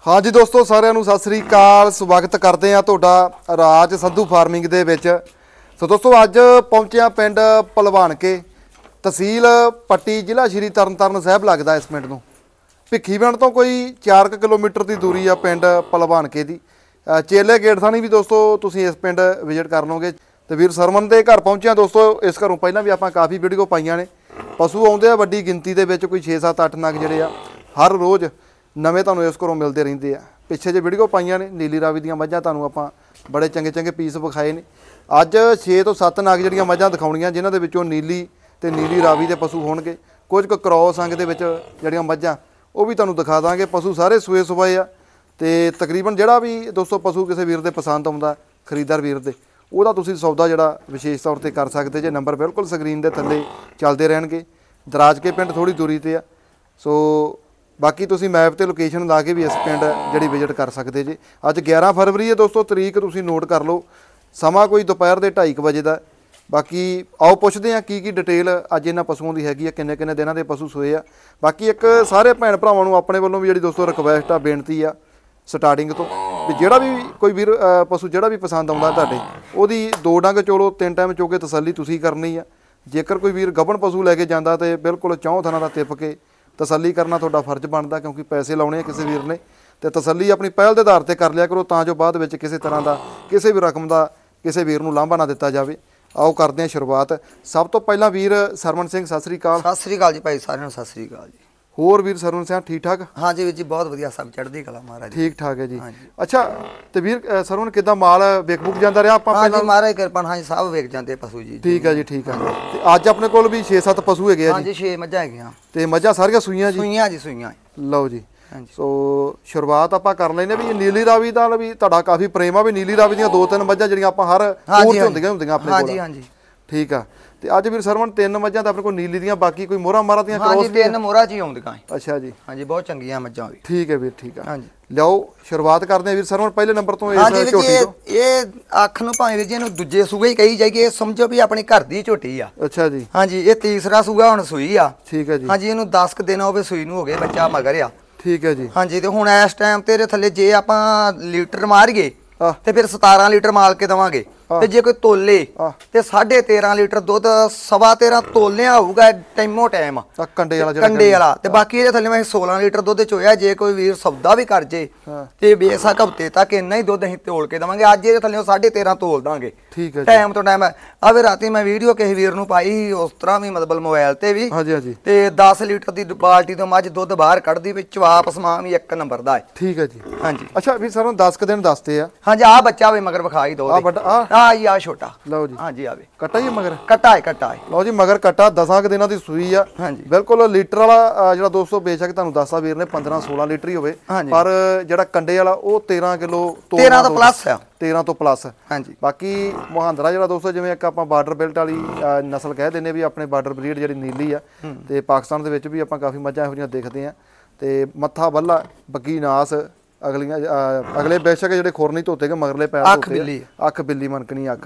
हाँ जी दोस्तों साਰਿਆਂ ਨੂੰ सत श्री अकाल स्वागत करते हैं ਤੁਹਾਡਾ ਰਾਜ ਸੰਧੂ ਫਾਰਮਿੰਗ ਦੇ ਵਿੱਚ। ਸੋ ਦੋਸਤੋ ਅੱਜ ਪਹੁੰਚਿਆ ਪਿੰਡ ਭਲਵਾਨਕੇ ਤਹਿਸੀਲ ਪੱਟੀ ਜ਼ਿਲ੍ਹਾ ਸ਼੍ਰੀ ਤਰਨਤਾਰਨ ਸਾਹਿਬ ਲੱਗਦਾ ਇਸ ਪਿੰਡ ਨੂੰ। ਭਿੱਖੀਵਿੰਡ ਤੋਂ ਕੋਈ 4 ਕਿਲੋਮੀਟਰ ਦੀ ਦੂਰੀ ਆ ਪਿੰਡ ਭਲਵਾਨਕੇ ਦੀ। ਚੇਲੇ ਗੇਟ ਥਾਣੀ ਵੀ ਦੋਸਤੋ ਤੁਸੀਂ ਇਸ ਪਿੰਡ ਵਿਜ਼ਿਟ ਕਰ ਲਓਗੇ। ਤੇ ਵੀਰ ਸਰਮਨ ਦੇ ਘਰ ਪਹੁੰਚਿਆ ਦੋਸਤੋ। ਇਸ ਘਰੋਂ ਪਹਿਲਾਂ ਵੀ ਆਪਾਂ ਕਾਫੀ ਵੀਡੀਓ ਪਾਈਆਂ ਨੇ। ਪਸ਼ੂ ਆਉਂਦੇ ਆ ਵੱਡੀ ਗਿਣਤੀ ਦੇ ਵਿੱਚ, ਕੋਈ 6 7 8 ਨਗ ਜਿਹੜੇ ਆ ਹਰ ਰੋਜ਼ ਨਵੇਂ ਤੁਹਾਨੂੰ ਇਸ ਘਰੋਂ ਮਿਲਦੇ ਰਹਿੰਦੇ ਆ। ਪਿੱਛੇ ਜੇ ਵੀਡੀਓ ਪਾਈਆਂ ਨੇ ਨੀਲੀ ਰਾਵੀ ਦੀਆਂ ਮੱਝਾਂ ਤੁਹਾਨੂੰ ਆਪਾਂ ਬੜੇ ਚੰਗੇ ਚੰਗੇ ਪੀਸ ਵਿਖਾਏ ਨੇ। ਅੱਜ 6 ਤੋਂ 7 ਨਗ ਜਿਹੜੀਆਂ ਮੱਝਾਂ ਦਿਖਾਉਣੀਆਂ ਜਿਨ੍ਹਾਂ ਦੇ ਵਿੱਚੋਂ ਨੀਲੀ ਤੇ ਨੀਲੀ ਰਾਵੀ ਦੇ ਪਸ਼ੂ ਹੋਣਗੇ। ਕੁਝ ਕੁ ਕ੍ਰੋਸ ਅੰਗ ਦੇ ਵਿੱਚ ਜਿਹੜੀਆਂ ਮੱਝਾਂ ਉਹ ਵੀ ਤੁਹਾਨੂੰ ਦਿਖਾ ਦਾਂਗੇ। ਪਸ਼ੂ ਸਾਰੇ ਸੂਏ ਸੁਬਾਏ ਆ ਤੇ ਤਕਰੀਬਨ ਜਿਹੜਾ ਵੀ ਦੋਸਤੋ ਪਸ਼ੂ ਕਿਸੇ ਵੀਰ ਦੇ ਪਸੰਦ ਆਉਂਦਾ ਖਰੀਦਦਾਰ ਵੀਰ ਦੇ ਉਹਦਾ ਤੁਸੀਂ ਸੌਦਾ ਜਿਹੜਾ ਵਿਸ਼ੇਸ਼ ਤੌਰ ਤੇ ਕਰ ਸਕਦੇ ਜੇ। ਨੰਬਰ ਬਿਲਕੁਲ ਸਕਰੀਨ ਦੇ ਥੱਲੇ ਚੱਲਦੇ ਰਹਿਣਗੇ। ਦਰਾਜ ਕੇ ਪਿੰਡ ਥੋੜੀ ਦੂਰੀ ਤੇ ਆ। ਸੋ ਬਾਕੀ ਤੁਸੀਂ ਮੈਪ ਤੇ ਲੋਕੇਸ਼ਨ ਲਾ ਕੇ ਵੀ ਇਸ ਪਿੰਡ ਜਿਹੜੀ ਵਿਜ਼ਿਟ ਕਰ ਸਕਦੇ ਜੀ। ਅੱਜ 11 ਫਰਵਰੀ ਹੈ ਦੋਸਤੋ, ਤਰੀਕ ਤੁਸੀਂ ਨੋਟ ਕਰ ਲਓ। ਸਮਾਂ ਕੋਈ ਦੁਪਹਿਰ ਦੇ 2:30 ਵਜੇ ਦਾ। ਬਾਕੀ ਆਓ ਪੁੱਛਦੇ ਹਾਂ ਕੀ ਡਿਟੇਲ ਅੱਜ ਇਹਨਾਂ ਪਸ਼ੂਆਂ ਦੀ ਹੈਗੀ ਆ, ਕਿੰਨੇ ਕਿੰਨੇ ਦਿਨਾਂ ਦੇ ਪਸ਼ੂ ਸੋਏ ਆ। ਬਾਕੀ ਇੱਕ ਸਾਰੇ ਭੈਣ ਭਰਾਵਾਂ ਨੂੰ ਆਪਣੇ ਵੱਲੋਂ ਵੀ ਜਿਹੜੀ ਦੋਸਤੋ ਰਿਕਵੈਸਟ ਆ, ਬੇਨਤੀ ਆ ਸਟਾਰਟਿੰਗ ਤੋਂ ਵੀ ਜਿਹੜਾ ਵੀ ਕੋਈ ਵੀਰ ਪਸ਼ੂ ਜਿਹੜਾ ਵੀ ਪਸੰਦ ਆਉਂਦਾ ਤੁਹਾਡੇ ਉਹਦੀ 2 ਡੰਗ ਚੋਲੋ 3 ਟਾਈਮ ਚੋ ਕੇ ਤਸੱਲੀ ਤੁਸੀਂ ਕਰਨੀ ਆ। ਜੇਕਰ ਕੋਈ ਵੀਰ ਗੱਭਣ ਪਸ਼ੂ ਲੈ ਕੇ ਜਾਂਦਾ ਤੇ ਬਿਲਕੁਲ 4 ਥਾਂ ਦਾ ਤਿੱਪ ਕੇ ਤਸੱਲੀ ਕਰਨਾ ਤੁਹਾਡਾ ਫਰਜ਼ ਬਣਦਾ, ਕਿਉਂਕਿ ਪੈਸੇ ਲਾਉਣੇ ਆ ਕਿਸੇ ਵੀਰ ਨੇ। ਤੇ ਤਸੱਲੀ ਆਪਣੀ ਪਹਿਲ ਦੇ ਆਧਾਰ ਤੇ ਕਰ ਲਿਆ ਕਰੋ ਤਾਂ ਜੋ ਬਾਅਦ ਵਿੱਚ ਕਿਸੇ ਤਰ੍ਹਾਂ ਦਾ ਕਿਸੇ ਵੀ ਰਕਮ ਦਾ ਕਿਸੇ ਵੀਰ ਨੂੰ ਲਾਂਭਾ ਨਾ ਦਿੱਤਾ ਜਾਵੇ। ਆਓ ਕਰਦੇ ਹਾਂ ਸ਼ੁਰੂਆਤ। ਸਭ ਤੋਂ ਪਹਿਲਾਂ ਵੀਰ ਸਰਮਨ ਸਿੰਘ ਸਤਿ ਸ੍ਰੀ ਅਕਾਲ। ਸਤਿ ਸ੍ਰੀ ਅਕਾਲ ਜੀ ਭਾਈ, ਸਾਰਿਆਂ ਨੂੰ ਸਤਿ ਸ੍ਰੀ ਅਕਾਲ ਜੀ। ਹੋਰ ਵੀਰ ਸਰਮਨ ਸਿੰਘ ਠੀਕ ਠਾਕ? ਹਾਂ ਜੀ ਵੀਰ ਜੀ, ਬਹੁਤ ਵਧੀਆ, ਸਭ ਚੜ੍ਹਦੀ ਕਲਾ ਮਹਾਰਾਜ। ਠੀਕ ਠਾਕ ਹੈ ਜੀ। ਅੱਛਾ ਤੇ ਵੀਰ ਸਰਮਨ ਕਿੱਦਾਂ ਮਾਲ ਵੇਖ ਬੁੱਕ ਜਾਂਦਾ ਰਿਹਾ ਆਪਾਂ ਪਹਿਲਾਂ? ਮਹਾਰਾਜ ਕਿਰਪਾ ਨਾਲ ਸਭ ਵੇਖ ਜਾਂਦੇ ਪਸ਼ੂ ਜੀ। ਠੀਕ ਹੈ ਜੀ, ਠੀਕ ਹੈ। ਤੇ ਅੱਜ ਆਪਣੇ ਕੋਲ ਵੀ 6-7 ਪਸ਼ੂ ਹੈਗੇ ਆ ਜੀ। ਹਾਂ ਜੀ 6 ਮੱਝਾਂ ਹੈਗੀਆਂ ਤੇ ਮੱਝਾਂ ਸਾਰੀਆਂ ਸੂਈਆਂ ਜੀ? ਸੂਈਆਂ ਜੀ, ਸੂਈਆਂ। ਲਓ ਜੀ। ਸੋ ਸ਼ੁਰੂਆਤ ਆਪਾਂ ਕਰ ਲੈਨੇ ਵੀ ਨੀਲੀ ਰਾਵੀ ਦਾ ਵੀ ਤੁਹਾਡਾ ਕਾਫੀ ਪ੍ਰੇਮ ਆ ਵੀ ਨੀਲੀ ਰਾਵੀ ਦੀਆਂ 2-3 ਮੱਝਾਂ ਜਿਹੜੀਆਂ ਆਪਾਂ ਹਰ ਕੋਰ ਚ ਹੁੰਦੀਆਂ ਆਪਣੇ ਕੋਲ। ਹਾਂਜੀ ਹਾਂਜੀ ਠੀਕ ਆ। ਤੇ ਅੱਜ ਵੀਰ ਸਰਵਣ 3 ਮੱਝਾਂ ਤਾਂ ਆਪਣੇ ਕੋਲ ਨੀਲੀ ਦੀਆਂ, ਬਾਕੀ ਕੋਈ ਮੋਹਰਾ ਮਾਰਾ ਦੀਆਂ ਕ੍ਰੋਸ? ਹਾਂਜੀ 3 ਮੋਹਰਾ ਚ ਹੀ ਆਉਂਦੀਆਂ। ਅੱਛਾ ਜੀ। ਹਾਂਜੀ ਬਹੁਤ ਚੰਗੀਆਂ ਮੱਝਾਂ ਵੀ। ਠੀਕ ਹੈ ਵੀਰ, ਠੀਕ ਆ। ਹਾਂਜੀ ਲਿਆਓ ਸ਼ੁਰੂਆਤ ਕਰਦੇ ਆ ਵੀਰ ਸਰਵਣ ਪਹਿਲੇ ਨੰਬਰ ਤੋਂ। ਇਸ ਝੋਟੀ ਤੋਂ ਇਹ ਅੱਖ ਨੂੰ ਭਾਵੇਂ ਵੀਰ ਜੀ ਇਹਨੂੰ ਦੂਜੇ ਸੂਏ ਹੀ ਕਹੀ ਜਾਈਏ, ਸਮਝੋ ਵੀ ਆਪਣੀ ਘਰ ਦੀ ਝੋਟੀ ਆ। ਅੱਛਾ ਜੀ। ਹਾਂਜੀ ਇਹ ਤੀਸਰਾ ਸੂਆ ਹੁਣ ਸੂਈ ਆ। ਠੀਕ ਹੈ ਜੀ। ਹਾਂਜੀ ਇਹਨੂੰ 10 ਕੁ ਦਿਨ ਹੋਵੇ ਸੂਈ ਨੂੰ, ਹੋ ਗਏ ਬੱਚਾ ਮਗਰ ਆ। ਠੀਕ ਹੈ ਜੀ। ਹਾਂਜੀ ਤੇ ਹੁਣ ਇਸ ਟਾਈਮ ਤੇਰੇ ਥੱਲੇ ਜੇ ਆਪਾਂ ਲੀਟਰ ਮਾਰੀਏ ਤੇ ਫਿਰ 17 ਲੀਟਰ ਮਾਲ ਕੇ ਦਵਾਂਗੇ। ਤੇ ਜੇ ਕੋਈ ਤੋਲੇ ਤੇ 13.5 ਲੀਟਰ ਦੁੱਧ 13.25 ਤੋਲਿਆ ਹੋਊਗਾ ਟਾਈਮੋ ਟਾਈਮ ਕੰਡੇ ਵਾਲਾ ਜਿਹੜਾ ਕੰਡੇ ਵਾਲਾ। ਤੇ ਬਾਕੀ ਇਹਦੇ ਥੱਲੇ ਮੈਂ 16 ਲੀਟਰ ਦੁੱਧ ਚੋਇਆ। ਜੇ ਕੋਈ ਵੀਰ ਸੌਦਾ ਵੀ ਕਰ ਜੇ ਤੇ ਬੇਸ਼ੱਕ ਹਫ਼ਤੇ ਤੱਕ ਇੰਨਾ ਹੀ ਦੁੱਧ ਅਸੀਂ ਤੋਲ ਕੇ ਦਵਾਂਗੇ। ਅੱਜ ਇਹਦੇ ਥੱਲੇ 13.5 ਤੋਲ ਦਾਂਗੇ। ਠੀਕ ਹੈ। ਟਾਈਮ ਤੋਂ ਟਾਈਮ ਆਵੇ। ਰਾਤੀ ਮੈਂ ਵੀਡੀਓ ਕਿਸੇ ਵੀਰ ਨੂੰ ਪਾਈ ਉਸ ਤਰ੍ਹਾਂ ਵੀ, ਮਤਲਬ ਮੋਬਾਈਲ ਤੇ ਵੀ। ਹਾਂਜੀ ਹਾਂਜੀ। ਤੇ 10 ਲੀਟਰ ਦੀ ਬਾਲਟੀ ਤੋਂ ਮੱਝ ਦੁੱਧ ਬਾਹਰ ਕੱਢਦੀ ਵਿੱਚ ਵਾਪ ਸਮਾਨ ਵੀ 1 ਨੰਬਰ ਦਾ ਹੈ। ਠੀਕ ਹੈ ਜੀ। ਹਾਂਜੀ। ਅੱਛਾ ਵੀ ਸਾਨੂੰ 10 ਕੁ ਦਿਨ ਦੱਸਦੇ ਆ। ਹਾਂਜੀ ਆ ਬੱਚਾ ਵੀ ਮਗਰ ਵਿਖਾਈ ਦੋ। ਆ ਵੱਡਾ ਆ ਜੀ, ਆ ਛੋਟਾ। ਲਓ ਜੀ। ਹਾਂਜੀ ਆਵੇ ਕੱਟਾ ਹੀ ਮਗਰ? ਕੱਟਾ ਹੈ, ਕੱਟਾ ਹੈ। ਲਓ ਜੀ ਮਗਰ ਕੱਟਾ 10 ਦਿਨਾਂ ਦੀ ਸੂਈ ਆ। ਹਾਂਜੀ ਬਿਲਕੁਲ ਲੀਟਰ ਵਾਲਾ ਜਿਹੜਾ ਦੋਸਤੋ ਬੇਸ਼ੱਕ ਤੁਹਾਨੂੰ ਦੱਸਦਾ ਵੀਰ ਨੇ 15-16 ਲੀਟਰ ਹੀ ਹੋਵੇ, ਪਰ ਜਿਹੜਾ ਕੰਡੇ ਵਾਲਾ ਉਹ 13 ਕਿਲੋ 13 ਤੋਂ ਪਲੱਸ ਆ। 13 ਤੋਂ ਪਲੱਸ। ਹਾਂਜੀ। ਬਾਕੀ ਮੁਹਾਂਦਰਾ ਜਿਹੜਾ ਦੋਸਤੋ ਜਿਵੇਂ ਇੱਕ ਆਪਾਂ ਬਾਰਡਰ ਬਿਲਟ ਵਾਲੀ ਨਸਲ ਕਹਿ ਦਿੰਦੇ ਵੀ ਆਪਣੇ ਬਾਰਡਰ ਬਰੀਡ ਜਿਹੜੀ ਨੀਲੀ ਆ, ਤੇ ਪਾਕਿਸਤਾਨ ਦੇ ਵਿੱਚ ਵੀ ਆਪਾਂ ਕਾਫੀ ਮੱਝਾਂ ਇਹੋ ਜਿਹੀਆਂ ਦੇਖਦੇ ਆ। ਤੇ ਮੱਥਾ ਬੱਲਾ ਬੱਗੀ ਨਾਸ ਅਗਲੀਆਂ ਅਗਲੇ ਬੇਸ਼ੱਕ ਜਿਹੜੇ ਖੁਰ ਨਹੀਂ ਧੋਤੇ ਗਏ ਮਗਰਲੇ ਪੈਰ ਧੋਤੇ, ਅੱਖ ਬਿੱਲੀ ਮਨਕਣੀ ਅੱਖ।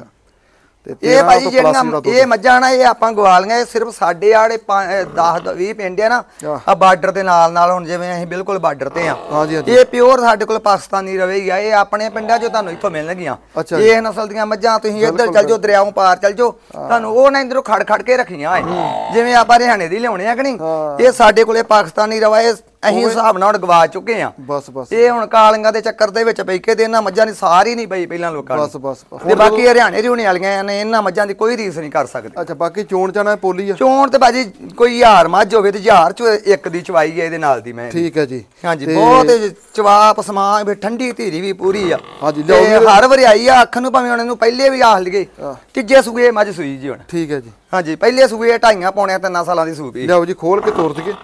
ਇਹ ਭਾਜੀ ਜਿਹੜੀਆਂ ਇਹ ਮੱਝਾਂ ਨਾ ਇਹ ਆਪਾਂ ਗਵਾਲੀਆਂ, ਇਹ ਸਿਰਫ ਸਾਡੇ ਆੜੇ 10-20 ਪਿੰਡ ਆ ਨਾ ਆ ਬਾਰਡਰ ਦੇ ਨਾਲ ਹੁਣ ਜਿਵੇਂ ਅਸੀਂ ਬਿਲਕੁਲ ਬਾਰਡਰ ਤੇ ਆ। ਇਹ ਪਿਓਰ ਸਾਡੇ ਕੋਲ ਪਾਕਿਸਤਾਨੀ ਰਵੇ ਆ। ਇਹ ਆਪਣੇ ਪਿੰਡਾਂ ਚੋਂ ਤੁਹਾਨੂੰ ਇੱਥੋਂ ਮਿਲਣਗੀਆਂ। ਇਹ ਨਸਲ ਦੀਆਂ ਮੱਝਾਂ ਤੁਸੀਂ ਇੱਧਰ ਚੱਲ ਜਾਓ, ਦਰਿਆਓਂ ਪਾਰ ਚੱਲ ਜਾਓ, ਤੁਹਾਨੂੰ ਉਹ ਨਾ ਇੱਧਰੋਂ ਖੜ ਕੇ ਰੱਖੀਆਂ ਜਿਵੇਂ ਆਪਾਂ ਹਰਿਆਣੇ ਦੀ ਲਿਆਉਣੇ ਆ ਕਿ ਨਹੀਂ। ਇਹ ਸਾਡੇ ਕੋਲੇ ਪਾਕਿਸਤਾਨੀ ਰਵਾ ਅਸੀਂ ਹਿਸਾਬ ਨਾਲ ਗਵਾ ਚੁੱਕੇ ਆ। ਬਸ ਬਸ ਇਹ ਹੁਣ ਕਾਲੀਆਂ ਦੇ ਚੱਕਰ ਦੇ ਵਿੱਚ ਪਈ ਕੇ ਤੇ ਇਹਨਾਂ ਮੱਝਾਂ ਦੀ ਸਾਰੀ ਨਹੀਂ ਪਈ ਪਹਿਲਾਂ ਲੋਕਾਂ ਨੂੰ। ਬਸ ਬਸ। ਤੇ ਬਾਕੀ ਹਰਿਆਣੇ ਰਿਉਣੇ ਵਾਲੀਆਂ ਨੇ, ਇਹਨਾਂ ਮੱਝਾਂ ਦੀ ਕੋਈ ਰੀਸ ਨਹੀਂ ਕਰ ਸਕਦੇ। ਅੱਛਾ ਬਾਕੀ ਚੋਣ ਚਾਣਾ ਪੋਲੀ ਆ? ਚੋਣ ਤੇ ਭਾਜੀ ਕੋਈ 1000 ਮੱਝ ਹੋਵੇ ਤੇ 1000 ਚ ਇੱਕ ਦੀ ਚਵਾਈ ਹੈ ਇਹਦੇ ਨਾਲ ਦੀ ਮੈਂ। ਠੀਕ ਹੈ ਜੀ। ਹਾਂਜੀ ਬਹੁਤ ਚਵਾਪ ਸਮਾਂ ਵੀ ਠੰਡੀ ਧੀਰੀ ਵੀ ਪੂਰੀ ਆ। ਹਾਂਜੀ ਹਰ ਵਾਰੀ ਆਈ ਆ ਅੱਖ ਨੂੰ, ਭਾਵੇਂ ਹੁਣ ਇਹਨੂੰ ਪਹਿਲੇ ਵੀ ਆਖ ਲਈਏ ਤੀਜੇ ਸੂਏ ਮੱਝ ਸੂਈ ਜੀ ਹੁਣ। ਠੀਕ ਹੈ ਜੀ। ਹਾਂਜੀ ਪਹਿਲੇ ਸੂਏ 2.5 ਪੌਣੇ 3 ਸਾਲਾਂ ਦੀ ਸੂਈ। ਲਿਆਓ ਜੀ ਖੋਲ ਕੇ ਤੋਰ ਦਈਏ।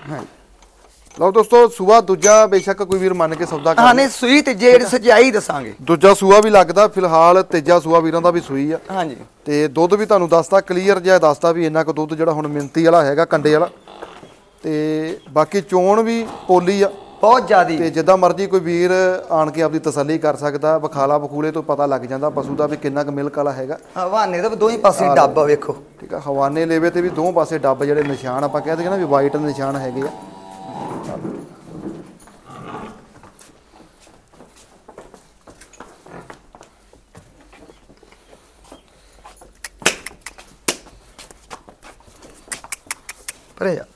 ਲਓ ਦੋਸਤੋ ਸੂਆ ਦੂਜਾ ਬੇਸ਼ੱਕ ਕੋਈ ਵੀਰ ਮੰਨ ਕੇ ਸੌਦਾ ਕਰ। ਹਾਂ ਨਹੀਂ ਸੂਈ ਤੇ ਜਿਹੜੀ ਸਜਾਈ ਦੱਸਾਂਗੇ। ਦੂਜਾ ਸੂਆ ਵੀ ਲੱਗਦਾ ਫਿਲਹਾਲ, ਤੀਜਾ ਸੂਆ ਵੀਰਾਂ ਦਾ ਵੀ ਸੂਈ ਆ। ਹਾਂਜੀ। ਤੇ ਦੁੱਧ ਵੀ ਤੁਹਾਨੂੰ ਦੱਸਦਾ ਕਲੀਅਰ ਜਿਹਾ ਦੱਸਦਾ ਵੀ ਇੰਨਾ ਕੁ ਦੁੱਧ ਜਿਹੜਾ ਹੁਣ ਮਿੰਤੀ ਵਾਲਾ ਹੈਗਾ ਕੰਡੇ ਵਾਲਾ। ਤੇ ਬਾਕੀ ਚੋਣ ਵੀ ਪੋਲੀ ਆ ਬਹੁਤ ਜ਼ਿਆਦੀ। ਤੇ ਜਿੱਦਾਂ ਮਰਜ਼ੀ ਕੋਈ ਵੀਰ ਆਣ ਕੇ ਆਪਦੀ ਤਸੱਲੀ ਕਰ ਸਕਦਾ। ਬਖਾਲਾ ਬਖੂਲੇ ਤੋਂ ਪਤਾ ਲੱਗ ਜਾਂਦਾ ਪਸ਼ੂ ਦਾ ਵੀ ਕਿੰਨਾ ਕੁ ਮਿਲਕ ਵਾਲਾ ਹੈਗਾ। ਹਵਾਨੇ ਦੇ ਦੋਵੇਂ ਪਾਸੇ ਡੱਬ ਵੇਖੋ। ਠੀਕ ਆ। ਹਵਾਨੇ ਲੇਵੇ ਤੇ ਵੀ ਦੋਵੇਂ ਪਾਸੇ ਡੱਬ ਜਿਹੜੇ ਨਿਸ਼ਾਨ ਆਪਾਂ ਕਹਿ ਦਿੰਦੇ ਨਾ ਵੀ ਵਾਈਟ ਨਿਸ਼ਾਨ ਹੈਗੇ ਆ। ਪਰੇ ਜਾ।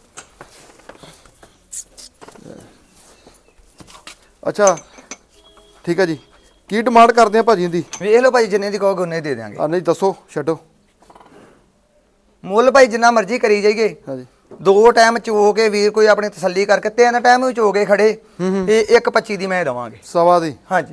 ਅੱਛਾ ਠੀਕ ਹੈ ਜੀ, ਕੀ ਡਿਮਾਂਡ ਕਰਦੇ ਆ ਭਾਜੀ ਦੀ? ਵੇਖ ਲਓ ਭਾਈ ਜਿੰਨੇ ਦੀ ਕਹੋਗੇ ਉਹਨੇ ਦੇ ਦਿਆਂਗੇ। ਆ ਨਹੀਂ ਦੱਸੋ ਛੱਡੋ ਮੁੱਲ ਭਾਈ ਜਿੰਨਾ ਮਰਜ਼ੀ ਕਰੀ ਜਾਈਏ। ਹਾਂਜੀ 2 ਟਾਈਮ ਚੋ ਕੇ ਵੀਰ ਕੋਈ ਆਪਣੀ ਤਸੱਲੀ ਕਰਕੇ 3 ਟਾਈਮ ਵੀ ਚੋ ਕੇ ਖੜੇ ਇਹ 1.25 ਦੀ ਮੈਂ ਦਵਾਂਗੇ। ਸਵਾ ਦੀ? ਹਾਂਜੀ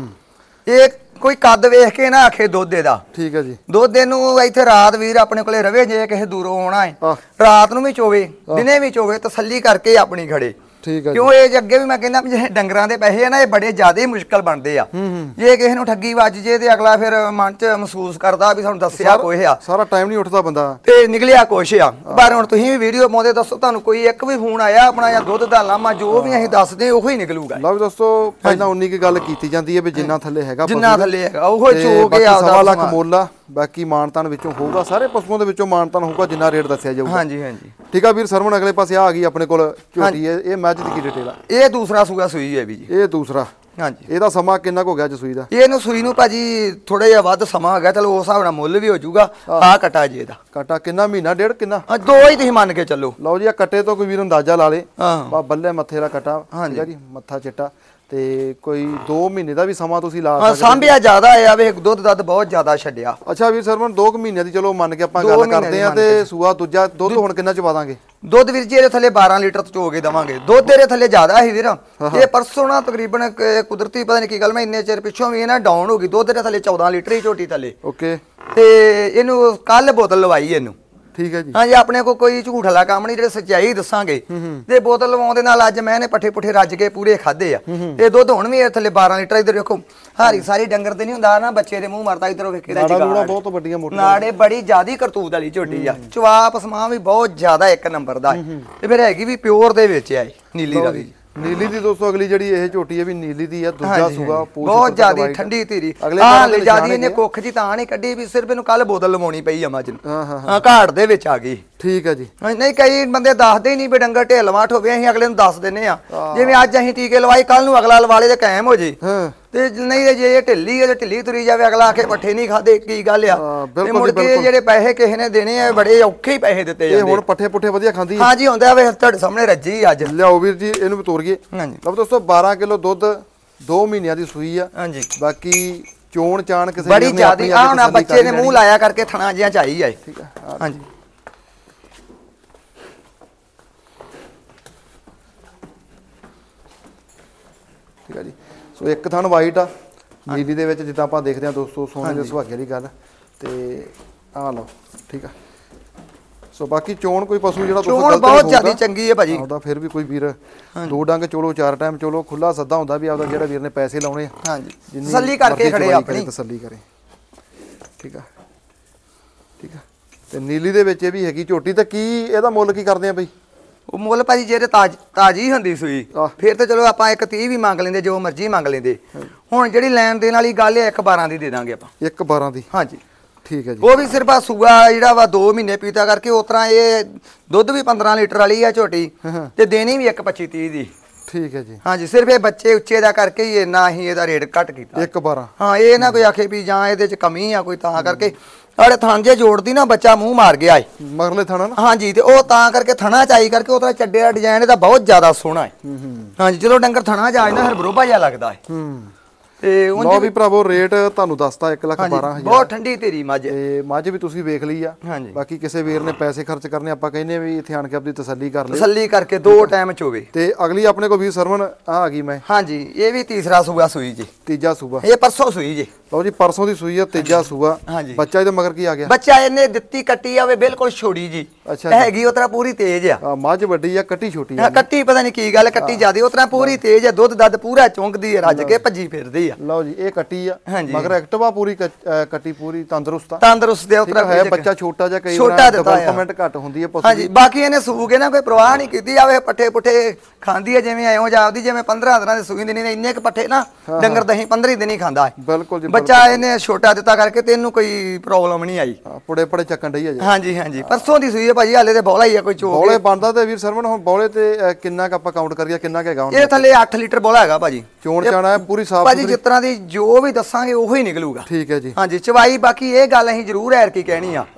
ਇਹ ਕੋਈ ਕੱਦ ਵੇਖ ਕੇ ਨਾ ਆਖੇ ਦੁੱਧ ਇਹਦਾ। ਠੀਕ ਹੈ ਜੀ। ਦੁੱਧ ਇਹਨੂੰ ਇੱਥੇ ਰਾਤ ਵੀਰ ਆਪਣੇ ਕੋਲੇ ਰਵੇ, ਜੇ ਕਿਸੇ ਦੂਰੋਂ ਆਉਣਾ ਹੈ ਰਾਤ ਨੂੰ ਵੀ ਚੋਵੇ ਦਿਨੇ ਵੀ ਚੋਵੇ, ਤਸੱਲੀ ਕਰਕੇ ਆਪਣੀ ਖੜੇ। ਠੀਕ ਹੈ। ਕਿਉਂ ਇਹ ਅੱਗੇ ਵੀ ਮੈਂ ਕਹਿੰਦਾ ਵੀ ਜਿਹੜੇ ਡੰਗਰਾਂ ਦੇ ਪੈਸੇ ਆ ਨਾ ਇਹ ਬੜੇ ਜ਼ਿਆਦਾ ਮੁਸ਼ਕਲ ਬਣਦੇ ਆ। ਜੇ ਕਿਸੇ ਨੂੰ ਠੱਗੀ ਵੱਜ ਜੇ ਤੇ ਅਗਲਾ ਫਿਰ ਮਨ ਚ ਮਹਿਸੂਸ ਕਰਦਾ ਵੀ ਸਾਨੂੰ ਦੱਸਿਆ ਕੁਛ ਆ, ਸਾਰਾ ਟਾਈਮ ਨਹੀਂ ਉੱਠਦਾ ਬੰਦਾ ਤੇ ਨਿਕਲਿਆ ਕੁਛ ਆ। ਪਰ ਹੁਣ ਤੁਸੀਂ ਵੀ ਵੀਡੀਓ ਪਾਉਂਦੇ, ਦੱਸੋ ਤੁਹਾਨੂੰ ਕੋਈ ਇੱਕ ਵੀ ਫੋਨ ਆਇਆ ਆਪਣਾ ਜਾਂ ਦੁੱਧ ਦਾ ਲਾਮਾ ਜੋ ਵੀ ਅਸੀਂ ਦੱਸਦੇ ਉਹੀ ਨਿਕਲੂਗਾ। ਲਓ ਦੋਸਤੋ ਪਹਿਲਾਂ ਉਨੀ ਕੀ ਗੱਲ ਕੀਤੀ ਜਾਂਦੀ ਹੈ ਵੀ ਜਿੰਨਾ ਥੱਲੇ ਹੈਗਾ ਜਿੰਨਾ ਥੱਲੇ ਹੈਗਾ ਉਹ ਚੋ ਕੇ ਆਪਦਾ 1.5 ਲੱਖ ਮੁੱਲ ਆ। ਬਾਕੀ ਮਾਨਤਾਨ ਵਿੱਚੋਂ ਹੋਊਗਾ, ਸਾਰੇ ਪਸ਼ੂਆਂ ਦੇ ਵਿੱਚੋਂ ਮਾਨਤਾਨ ਹੋਊਗਾ ਜਿੰਨਾ ਰੇਟ ਦੱਸਿਆ ਜਾਊਗਾ। ਹਾਂਜੀ ਹਾਂਜੀ ਠੀਕ ਆ ਵੀਰ ਸਰਵਣ ਅਗਲੇ ਪਾਸੇ ਆ ਗਈ ਆਪਣੇ ਕੋਲ ਝੋਟੀ ਹੈ। ਇਹ ਮੱਝ ਦੀ ਕੀ ਡਿਟੇਲ ਆ? ਇਹ ਦੂਸਰਾ ਸੂਆ ਸੂਈ ਹੈ ਵੀ ਜੀ। ਇਹ ਦੂਸਰਾ? ਹਾਂਜੀ। ਇਹਦਾ ਸਮਾਂ ਕਿੰਨਾ ਕੁ ਹੋ ਗਿਆ ਅੱਜ ਸੂਈ ਦਾ? ਇਹਨੂੰ ਸੂਈ ਨੂੰ ਭਾਜੀ ਥੋੜਾ ਜਿਹਾ ਵੱਧ ਸਮਾਂ ਹੋ ਗਿਆ, ਚਲੋ ਉਸ ਹਿਸਾਬ ਨਾਲ ਮੁੱਲ ਵੀ ਹੋ ਜਾਊਗਾ। ਆ ਕਟਾ ਜੀ ਇਹਦਾ ਕਟਾ ਕਿੰਨਾ, ਮਹੀਨਾ ਡੇਢ ਕਿੰਨਾ? 2 ਹੀ ਤੁਸੀਂ ਮੰਨ ਕੇ ਚੱਲੋ। ਲਓ ਜੀ ਆ ਕੱਟੇ ਤੋਂ ਕੋਈ ਵੀਰ ਅੰਦਾਜ਼ਾ ਲਾ ਲੇ। ਹਾਂ ਬੱਲੇ ਮੱਥੇ ਦਾ ਕਟਾ ਠੀਕ ਆ ਜੀ, ਮੱਥਾ ਚਿੱਟਾ, ਤੇ ਕੋਈ 2 ਮਹੀਨੇ ਦਾ ਵੀ ਸਮਾਂ ਤੁਸੀਂ ਲਾ ਸਕਦੇ। ਸਾਂਭਿਆ ਜ਼ਿਆਦਾ ਆ ਵੇ, ਦੁੱਧ ਦੱਧ ਬਹੁਤ ਜ਼ਿਆਦਾ ਛੱਡਿਆ। ਅੱਛਾ ਵੀਰ ਸਰਵਣ 2 ਮਹੀਨਿਆਂ ਦੀ ਚਲੋ ਮੰਨ ਕੇ ਆਪਾਂ ਗੱਲ ਕਰਦੇ ਆ, ਤੇ ਸੂਆ ਦੂਜਾ ਦੁੱਧ ਹੁਣ ਕਿੰਨਾ ਚ ਪਾ ਦਾਂਗੇ? ਦੁੱਧ ਵੀਰ ਜੀ ਇਹਦੇ ਥੱਲੇ 12 ਲੀਟਰ ਚੋ ਕੇ ਦਵਾਂਗੇ। ਦੁੱਧ ਇਹਦੇ ਥੱਲੇ ਜ਼ਿਆਦਾ ਸੀ ਵੀਰ। ਇਹ ਪਰਸੋਂ ਨਾ ਤਕਰੀਬਨ ਕੁਦਰਤੀ ਪਤਾ ਨਹੀਂ ਕੀ ਗੱਲ, ਮੈਂ ਇੰਨੇ ਚਿਰ ਪਿੱਛੋਂ ਵੀ ਇਹ ਨਾ ਡਾਊਨ ਹੋ ਗਈ। ਦੁੱਧ ਇਹਦੇ ਥੱਲੇ 14 ਲੀਟਰ ਹੀ ਝੋਟੀ ਥੱਲੇ। ਓਕੇ। ਤੇ ਇਹਨੂੰ ਕੱਲ ਬੋਤਲ ਲਵਾਈ ਇਹਨੂੰ। ਠੀਕ ਹੈ ਜੀ। ਹਾਂਜੀ ਆਪਣੇ ਕੋ ਕੋਈ ਝੂਠ ਵਾਲਾ ਕੰਮ ਨਹੀਂ, ਜਿਹੜੇ ਸੱਚਾਈ ਦੱਸਾਂਗੇ। ਤੇ ਬੋਤਲ ਲਵਾਉਣ ਦੇ ਨਾਲ ਅੱਜ ਮੈਂ ਨੇ ਪੱਠੇ ਪੁੱਠੇ ਰੱਜ ਕੇ ਪੂਰੇ ਖਾਦੇ ਆ। ਤੇ ਦੁੱਧ ਹੁਣ ਵੀ ਇਹ ਥੱਲੇ 12 ਲੀਟਰ। ਇਧਰ ਵੇਖੋ ਹਾਰੀ ਸਾਰੀ ਡੰਗਰ ਤੇ ਨਹੀਂ ਹੁੰਦਾ ਨਾ, ਬੱਚੇ ਦੇ ਮੂੰਹ ਮਰਦਾ। ਇਧਰੋਂ ਵੇਖੇ ਦਾ ਨਾੜਾ ਬਹੁਤ ਵੱਡੀਆਂ ਮੋਟੀਆਂ ਨਾੜੇ, ਬੜੀ ਜ਼ਿਆਦੀ ਕਰਤੂਤ ਵਾਲੀ ਝੋਟੀ ਆ। ਚਵਾਪ ਸਮਾਂ ਵੀ ਬਹੁਤ ਜ਼ਿਆਦਾ 1 ਨੰਬਰ ਦਾ। ਤੇ ਫਿਰ ਹੈਗੀ ਵੀ ਪਿਓਰ ਦੇ ਵਿੱਚ ਆ ਨੀਲੀ ਦਾ ਵੀ। ਨੀਲੀ ਦੀ ਦੋਸਤੋ ਅਗਲੀ ਜਿਹੜੀ ਇਹ ਝੋਟੀ ਹੈ ਵੀ ਨੀਲੀ ਦੀ ਆ। ਦੂਜਾ ਸੂਆ ਬਹੁਤ ਜ਼ਿਆਦਾ ਠੰਡੀ ਧੀਰੀ। ਹਾਂ ਲਿਜਾਦੀ ਇਹਨੇ ਕੁੱਖ ਜੀ ਤਾਂ ਨਹੀਂ ਕੱਢੀ ਵੀ ਸਿਰਫ ਇਹਨੂੰ ਕੱਲ ਬੋਤਲ ਲਵਾਉਣੀ ਪਈ ਆ ਮੱਝ ਨੂੰ। ਹਾਂ ਘਾਟ ਦੇ ਵਿੱਚ ਆ ਗਈ। ਠੀਕ ਹੈ ਜੀ। ਨਹੀਂ ਕਈ ਬੰਦੇ ਦੱਸਦੇ ਹੀ ਨਹੀਂ ਵੀ ਡੰਗਰ ਢਿੱਲਵਾਟ ਹੋਵੇ, ਅਸੀਂ ਅਗਲੇ ਨੂੰ ਦੱਸ ਦਿੰਨੇ ਆ। ਜਿਵੇਂ ਅੱਜ ਅਸੀਂ ਟੀਕੇ ਲਵਾਈ, ਕੱਲ ਨੂੰ ਅਗਲਾ ਲਵਾਲੇ ਤੇ ਕਾਇਮ ਹੋ ਜੇ। ਤੇ ਨਹੀਂ ਜੇ ਇਹ ਢਿੱਲੀ ਹੈ ਤੇ ਢਿੱਲੀ ਤੁਰੀ ਜਾਵੇ, ਅਗਲਾ ਆਖੇ ਪੱਠੇ ਨਹੀਂ ਖਾਦੇ, ਕੀ ਗੱਲ ਆ? ਤੇ ਮੁੜ ਕੇ ਜਿਹੜੇ ਪੈਸੇ ਕਿਸੇ ਨੇ ਦੇਣੇ ਆ ਬੜੇ ਔਖੇ ਹੀ ਪੈਸੇ ਦਿੱਤੇ ਜਾਂਦੇ। ਇਹ ਹੁਣ ਪੱਠੇ ਪੁੱਠੇ ਵਧੀਆ ਖਾਂਦੀ ਹੈ। ਹਾਂਜੀ ਹੁੰਦਾ ਵੇ ਤੁਹਾਡੇ ਸਾਹਮਣੇ ਰੱਜੀ ਅੱਜ। ਲਿਆਓ ਵੀਰ ਜੀ ਇਹਨੂੰ ਵੀ ਤੋੜ ਗਏ। ਹਾਂਜੀ ਲਓ ਦੋਸਤੋ 12 ਕਿਲੋ ਦੁੱਧ 2 ਮਹੀਨਿਆਂ ਦੀ ਸੂਈ ਆ। ਹਾਂਜੀ ਬਾਕੀ ਚੋਣ ਚਾਣ ਕਿਸੇ ਬੜੀ ਜ਼ਿਆਦੀ ਆ। ਹੁਣ ਬੱਚੇ ਨੇ ਮੂੰਹ ਲਾਇਆ ਕਰਕੇ ਥਣਾ ਜਿਹਾ ਚਾਹੀ ਜਾਏ। ਠੀਕ ਆ। ਹਾਂਜੀ ਠੀਕ ਆ ਜੀ। ਸੋ ਇੱਕ ਥਣ ਵਾਈਟ ਆ ਨੀਲੀ ਦੇ ਵਿੱਚ, ਜਿੱਦਾਂ ਆਪਾਂ ਦੇਖਦੇ ਆ ਦੋਸਤੋ ਸੋਨੇ ਦੇ ਸੁਹਾਗੇ ਦੀ ਗੱਲ। ਤੇ ਆ ਲਓ ਠੀਕ ਆ। ਸੋ ਬਾਕੀ ਚੋਣ ਕੋਈ ਪਸ਼ੂ ਜਿਹੜਾ ਤੁਸੀਂ ਗਲਤ ਬਹੁਤ ਜ਼ਿਆਦਾ ਚੰਗੀ ਹੈ ਭਾਜੀ। ਉਹਦਾ ਫਿਰ ਵੀ ਕੋਈ ਵੀਰ 2 ਡੰਗ ਚੋਲੋ 4 ਟਾਈਮ ਚੋਲੋ, ਖੁੱਲਾ ਸੱਦਾ ਹੁੰਦਾ ਵੀ ਆਪਦਾ ਜਿਹੜਾ ਵੀਰ ਨੇ ਪੈਸੇ ਲਾਉਣੇ। ਹਾਂਜੀ ਤਸੱਲੀ ਕਰਕੇ ਖੜੇ ਆਪਣੀ, ਤਸੱਲੀ ਕਰੇ। ਠੀਕ ਆ ਠੀਕ ਆ। ਤੇ ਨੀਲੀ ਦੇ ਵਿੱਚ ਇਹ ਵੀ ਹੈਗੀ ਝੋਟੀ। ਤੇ ਕੀ ਇਹਦਾ ਮੁੱਲ ਕੀ ਕਰਦੇ ਆ ਬਈ? ਉਹ ਮੁੱਲ ਭਾਜੀ ਜਿਹੜੇ ਤਾਜੀ ਹੁੰਦੀ ਸੂਈ ਫਿਰ ਤੇ ਚਲੋ ਆਪਾਂ 1.30 ਵੀ ਮੰਗ ਲੈਂਦੇ, ਜੋ ਮਰਜ਼ੀ ਮੰਗ ਲੈਂਦੇ। ਹੁਣ ਜਿਹੜੀ ਲੈਣ ਦੇਣ ਵਾਲੀ ਗੱਲ ਹੈ 1.12 ਦੀ ਦੇ ਦਾਂਗੇ ਆਪਾਂ। 1.12 ਦੀ? ਹਾਂਜੀ ਠੀਕ ਹੈ ਜੀ। ਉਹ ਵੀ ਸਿਰਫ ਆ ਸੂਆ ਜਿਹੜਾ ਵਾ 2 ਮਹੀਨੇ ਪੀਤਾ ਕਰਕੇ। ਉਸ ਤਰ੍ਹਾਂ ਇਹ ਦੁੱਧ ਵੀ 15 ਲੀਟਰ ਵਾਲੀ ਆ ਝੋਟੀ, ਤੇ ਦੇਣੀ ਵੀ 1.25-30 ਦੀ। ਠੀਕ ਹੈ ਜੀ। ਹਾਂਜੀ ਸਿਰਫ ਇਹ ਬੱਚੇ ਉੱਚੇ ਦਾ ਕਰਕੇ ਹੀ ਇੰਨਾ ਹੀ ਇਹਦਾ ਰੇਟ ਘੱਟ ਕੀਤਾ 1.12। ਹਾਂ ਇਹ ਨਾ ਕੋਈ ਆਖੇ ਵੀ ਜਾਂ ਇਹਦੇ ਚ ਕਮੀ ਆ ਕੋਈ, ਤਾਂ ਕਰਕੇ ਅੜੇ ਥਾਂਜੇ ਜੋੜਦੀ ਨਾ ਬੱਚਾ ਮੂੰਹ ਮਾਰ ਗਿਆ ਏ ਮਗਰਲੇ ਥਣਾ ਨਾ। ਹਾਂਜੀ ਤੇ ਉਹ ਤਾਂ ਕਰਕੇ ਥਣਾ ਚਾਈ ਕਰਕੇ ਉਹ ਤਾਂ ਚੱਡੇ ਦਾ ਡਿਜ਼ਾਈਨ ਇਹਦਾ ਬਹੁਤ ਜ਼ਿਆਦਾ ਸੋਹਣਾ ਹੈ। ਹਾਂਜੀ ਜਦੋਂ ਡੰਗਰ ਥਣਾ ਜਾਏ ਨਾ ਫਿਰ ਬਰੋਬਾ ਜਿਹਾ ਲੱਗਦਾ ਹੈ। ਤੇ ਲਓ ਵੀ ਭਰਾਵੋ ਰੇਟ ਤੁਹਾਨੂੰ ਦੱਸਤਾ 1,12,000। ਬਹੁਤ ਠੰਡੀ ਤੇਰੀ ਮੱਝ। ਤੇ ਮੱਝ ਵੀ ਤੁਸੀਂ ਵੇਖ ਲਈ ਆ। ਬਾਕੀ ਕਿਸੇ ਵੀਰ ਨੇ ਪੈਸੇ ਖਰਚ ਕਰਨੇ, ਆਪਾਂ ਕਹਿੰਦੇ ਵੀ ਇੱਥੇ ਆਣ ਕੇ ਆਪਣੀ ਤਸੱਲੀ ਕਰ ਲੈ, ਤਸੱਲੀ ਕਰਕੇ 2 ਟਾਈਮ ਚੋਵੇ। ਤੇ ਅਗਲੀ ਆਪਣੇ ਕੋਲ ਵੀਰ ਸਰਵਣ ਆ ਗਈ ਮੈਂ। ਹਾਂਜੀ ਇਹ ਵੀ ਤੀਸਰਾ ਸੂਆ ਸੂਈ ਜੀ। ਤੀਜਾ ਸੂਆ? ਇਹ ਪਰਸੋਂ ਸੂਈ ਜੀ। ਲਓ ਜੀ ਪਰਸੋਂ ਦੀ ਸੂਈ ਆ, ਤੀਜਾ ਸੂਆ। ਬੱਚਾ ਇਹਦੇ ਮਗਰ ਕੀ ਆ ਗਿਆ? ਬੱਚਾ ਇਹਨੇ ਦਿੱਤੀ ਕੱਟੀ ਆਵੇ ਬਿਲਕੁਲ ਛੋੜੀ ਜੀ। ਅੱਛਾ ਹੈਗੀ ਉਹ ਤਰ੍ਹਾਂ ਪੂਰੀ ਤੇਜ਼ ਆ। ਮੱਝ ਵੱਡੀ ਆ, ਕੱਟੀ ਛੋਟੀ ਆ। ਕੱਟੀ ਪਤਾ ਨਹੀਂ ਕੀ ਗੱਲ, ਕੱਟੀ ਜਿਆਦੀ ਉਹ ਤਰ੍ਹਾਂ ਪੂਰੀ ਤੇਜ਼ ਆ। ਦੁੱਧ ਦੱਧ ਪੂਰਾ ਚੁੰਕਦੀ ਆ, ਰੱਜ ਕੇ ਭੱਜੀ ਫਿਰਦੀ ਆ। ਲਓ ਜੀ ਇਹ ਕੱਟੀ ਆ ਮਗਰ ਐਕਟਿਵਾ ਪੂਰੀ ਕੱਟੀ, ਪੂਰੀ ਤੰਦਰੁਸਤ ਆ। ਤੰਦਰੁਸਤ ਆ ਉਤਰਾ ਹੈ। ਬੱਚਾ ਛੋਟਾ ਜਿਹਾ, ਕਈ ਵਾਰ ਡਿਵੈਲਪਮੈਂਟ ਘੱਟ ਹੁੰਦੀ ਹੈ ਪਸ਼ੂ ਦੀ। ਹਾਂਜੀ ਬਾਕੀ ਇਹਨੇ ਸੂਗੇ ਨਾ ਕੋਈ ਪ੍ਰਵਾਹ ਨਹੀਂ ਕੀਤੀ ਆਵੇ, ਪੱਠੇ ਪੁੱਠੇ ਖਾਂਦੀ ਹੈ ਜਿਵੇਂ ਐਉਂ ਜਾਪਦੀ ਜਿਵੇਂ 15 ਦਿਨਾਂ ਦੇ ਸੂਈ ਦਿਨੀ ਨੇ। ਇੰਨੇ ਕ ਪੱਠੇ ਨਾ ਡੰਗਰ ਦਹੀਂ 15 ਦਿਨ ਹੀ ਖਾਂਦਾ ਹੈ। ਬਿਲਕੁਲ ਜੀ। ਬੱਚਾ ਇਹਨੇ ਛੋਟਾ ਦਿੱਤਾ ਕਰਕੇ ਤੈਨੂੰ ਕੋਈ ਪ੍ਰੋਬਲਮ ਨਹੀਂ ਆਈ। ਪੁੜੇ ਪੁੜੇ ਚੱਕਣ ਡਈ ਆ ਜੀ। ਹਾਂਜੀ ਹਾਂਜੀ ਪਰਸੋਂ ਦੀ ਸੂਈ ਹੈ ਭਾਜੀ, ਹਾਲੇ ਤੇ ਬੋਲਾ ਹੀ ਆ ਕੋਈ ਚੋਕ। ਬੋਲੇ ਬਣਦਾ ਤੇ ਵੀਰ ਸਰਵਣ ਹੁਣ ਬੋਲੇ ਤੇ ਕਿੰਨਾ ਕ ਆਪਾਂ ਕਾਊਂਟ ਕਰੀਏ, ਕਿੰਨਾ ਕ ਹੈਗਾ ਹੁਣ? ਇਹ ਥੱਲੇ 8 ਲੀਟਰ ਬੋਲਾ ਹੈਗਾ ਭਾਜੀ। ਚੋਣ ਚਾਣਾ ਪੂਰੀ ਸਾਫ ਭਾਜੀ ਜਿਸ ਤਰ੍ਹਾਂ ਦੀ ਜੋ ਵੀ ਦੱਸਾਂਗੇ ਉਹੀ ਨਿਕਲੂਗਾ। ਠੀਕ ਹੈ ਜੀ। ਹਾਂਜੀ ਚਵਾਈ ਬਾਕੀ ਇਹ ਗੱਲ ਅਸੀਂ ਜ਼ਰੂਰ ਐਰ ਕੀ ਕਹਿਣੀ ਆ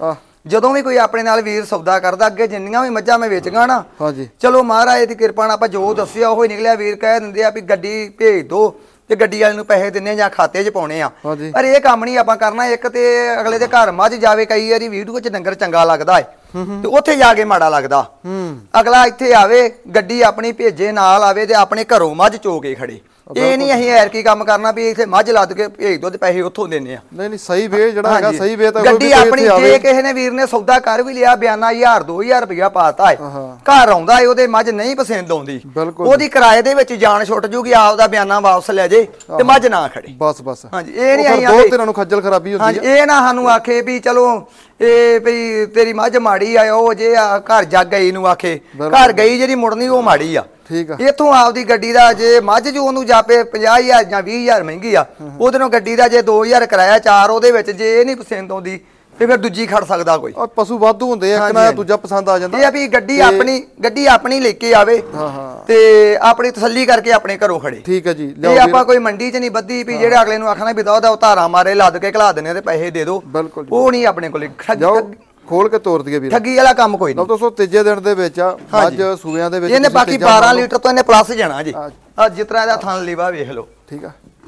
ਜਦੋਂ ਵੀ ਕੋਈ ਆਪਣੇ ਨਾਲ ਵੀਰ ਸੌਦਾ ਕਰਦਾ ਅੱਗੇ ਜਿੰਨੀਆਂ ਵੀ ਮੱਝਾਂ ਮੈਂ ਵੇਚਗਾ ਨਾ ਹਾਂਜੀ ਚਲੋ ਮਹਾਰਾਜ ਦੀ ਕਿਰਪਾ ਨਾਲ ਆਪਾਂ ਜੋ ਦੱਸਿਆ ਉਹ ਹੀ ਨਿਕਲਿਆ ਵੀਰ ਕਹਿ ਦਿੰਦੇ ਆ ਵੀ ਗੱਡੀ ਭੇਜ ਦੋ ਤੇ ਗੱਡੀ ਵਾਲੇ ਨੂੰ ਪੈਸੇ ਦਿੰਨੇ ਜਾਂ ਖਾਤੇ 'ਚ ਪਾਉਣੇ ਆ ਪਰ ਇਹ ਕੰਮ ਨਹੀਂ ਆਪਾਂ ਕਰਨਾ ਇੱਕ ਤੇ ਅਗਲੇ ਦੇ ਘਰ ਮੱਝ ਜਾਵੇ ਕਈ ਵਾਰੀ ਵੀਡੀਓ 'ਚ ਡੰਗਰ ਚੰਗਾ ਲੱਗਦਾ ਹੈ ਤੇ ਉੱਥੇ ਜਾ ਕੇ ਮਾੜਾ ਲੱਗਦਾ ਅਗਲਾ ਇੱਥੇ ਆਵੇ ਗੱਡੀ ਆਪਣੀ ਭੇਜੇ ਨਾਲ ਆਵੇ ਤੇ ਆਪਣੇ ਘਰੋਂ ਮੱਝ ਚੋ ਕੇ ਖੜੇ ਇਹ ਨਹੀਂ ਅਸੀਂ ਐਰ ਕੀ ਕੰਮ ਕਰਨਾ ਵੀ ਇੱਥੇ ਮੱਝ ਲੱਦ ਕੇ ਭੇਜ ਦੋ ਤੇ ਪੈਸੇ ਉੱਥੋਂ ਦੇਣੇ ਆ ਨਹੀਂ ਸਹੀ ਵੇ ਜਿਹੜਾ ਹੈਗਾ ਸਹੀ ਵੇ ਤਾਂ ਗੱਡੀ ਆਪਣੀ ਜੇ ਕਿਸੇ ਨੇ ਵੀਰ ਨੇ ਸੌਦਾ ਕਰ ਵੀ ਲਿਆ ਬਿਆਨਾ 1000 2000 ਰੁਪਇਆ ਪਾਤਾ ਹੈ ਘਰ ਆਉਂਦਾ ਹੈ ਉਹਦੇ ਮੱਝ ਨਹੀਂ ਪਸੰਦ ਆਉਂਦੀ ਉਹਦੀ ਕਿਰਾਏ ਦੇ ਵਿੱਚ ਜਾਨ ਛੁੱਟ ਜੂਗੀ ਆਪਦਾ ਬਿਆਨਾ ਵਾਪਸ ਲੈ ਜੇ ਤੇ ਮੱਝ ਨਾ ਖੜੇ ਬਸ ਹਾਂਜੀ ਇਹ ਨਹੀਂ ਅਸੀਂ ਦੋ ਤਿੰਨਾਂ ਨੂੰ ਖੱਜਲ ਖਰਾਬੀ ਹੁੰਦੀ ਹਾਂਜੀ ਇਹ ਨਾ ਸਾਨੂੰ ਆਖੇ ਵੀ ਚਲੋ ਇਹ ਵੀ ਤੇਰੀ ਮੱਝ ਮਾੜੀ ਆ ਉਹ ਜੇ ਘਰ ਜਾ ਗਈ ਨੂੰ ਆਖੇ ਘਰ ਗਈ ਜਿਹੜੀ ਮੁੜਨੀ ਉਹ ਮਾੜੀ ਆ ਇਥੋਂ ਆਪਦੀ ਗੱਡੀ ਦਾ ਜੇ ਮੱਝ ਜੋ ਉਹਨੂੰ ਜਾਪੇ 50000 ਜਾਂ 20000 ਮਹਿੰਗੀ ਆ ਉਹਦੇ ਨਾਲ ਗੱਡੀ ਦਾ ਜੇ 2000 ਕਿਰਾਇਆ 4 ਉਹਦੇ ਵਿੱਚ ਜੇ ਇਹ ਨਹੀਂ ਪਸੰਦ ਆਉਂਦੀ ਤੇ ਫਿਰ ਦੂਜੀ ਖੜ ਸਕਦਾ ਕੋਈ ਪਸ਼ੂ ਵਾਧੂ ਹੁੰਦੇ ਆ ਇੱਕ ਨਾ ਦੂਜਾ ਪਸੰਦ ਆ ਜਾਂਦਾ ਇਹ ਆ ਵੀ ਗੱਡੀ ਆਪਣੀ ਲੈ ਕੇ ਆਵੇ ਤੇ ਆਪਣੀ ਤਸੱਲੀ ਕਰਕੇ ਆਪਣੇ ਘਰੋਂ ਖੜੇ ਠੀਕ ਹੈ ਜੀ ਇਹ ਆਪਾਂ ਕੋਈ ਮੰਡੀ 'ਚ ਨਹੀਂ ਬੱਧੀ ਵੀ ਜਿਹੜੇ ਅਗਲੇ ਨੂੰ ਆਖਣਾ ਵੀ ਉਹਦਾ ਉਤਾਰਾ ਮਾਰੇ ਲੱਦ ਕੇ ਘਲਾ ਦਿੰਦੇ ਤੇ ਪੈਸੇ ਦੇ ਦਿਓ ਉਹ ਨਹੀਂ ਆਪਣੇ ਕੋਲੇ ਖੋਲ ਕੇ ਤੋਰ ਦਈਏ ਵੀਰ ਠੱਗੀ ਵਾਲਾ ਕੰਮ ਕੋਈ ਨਹੀਂ ਦੋਸਤੋ ਤੀਜੇ ਦਿਨ ਦੇ ਵਿੱਚ ਮੱਝ ਸੂਬਿਆਂ ਦੇ ਵਿੱਚ ਇਹਨੇ ਬਾਕੀ 12 ਲੀਟਰ ਤੋਂ ਇਹਨੇ ਪਲੱਸ ਜਾਣਾ ਜੀ ਆ ਜਿਤਨਾ ਇਹਦਾ ਥਣ ਲੀਵਾ ਵੇਖ ਲਓ ਠੀਕ ਆ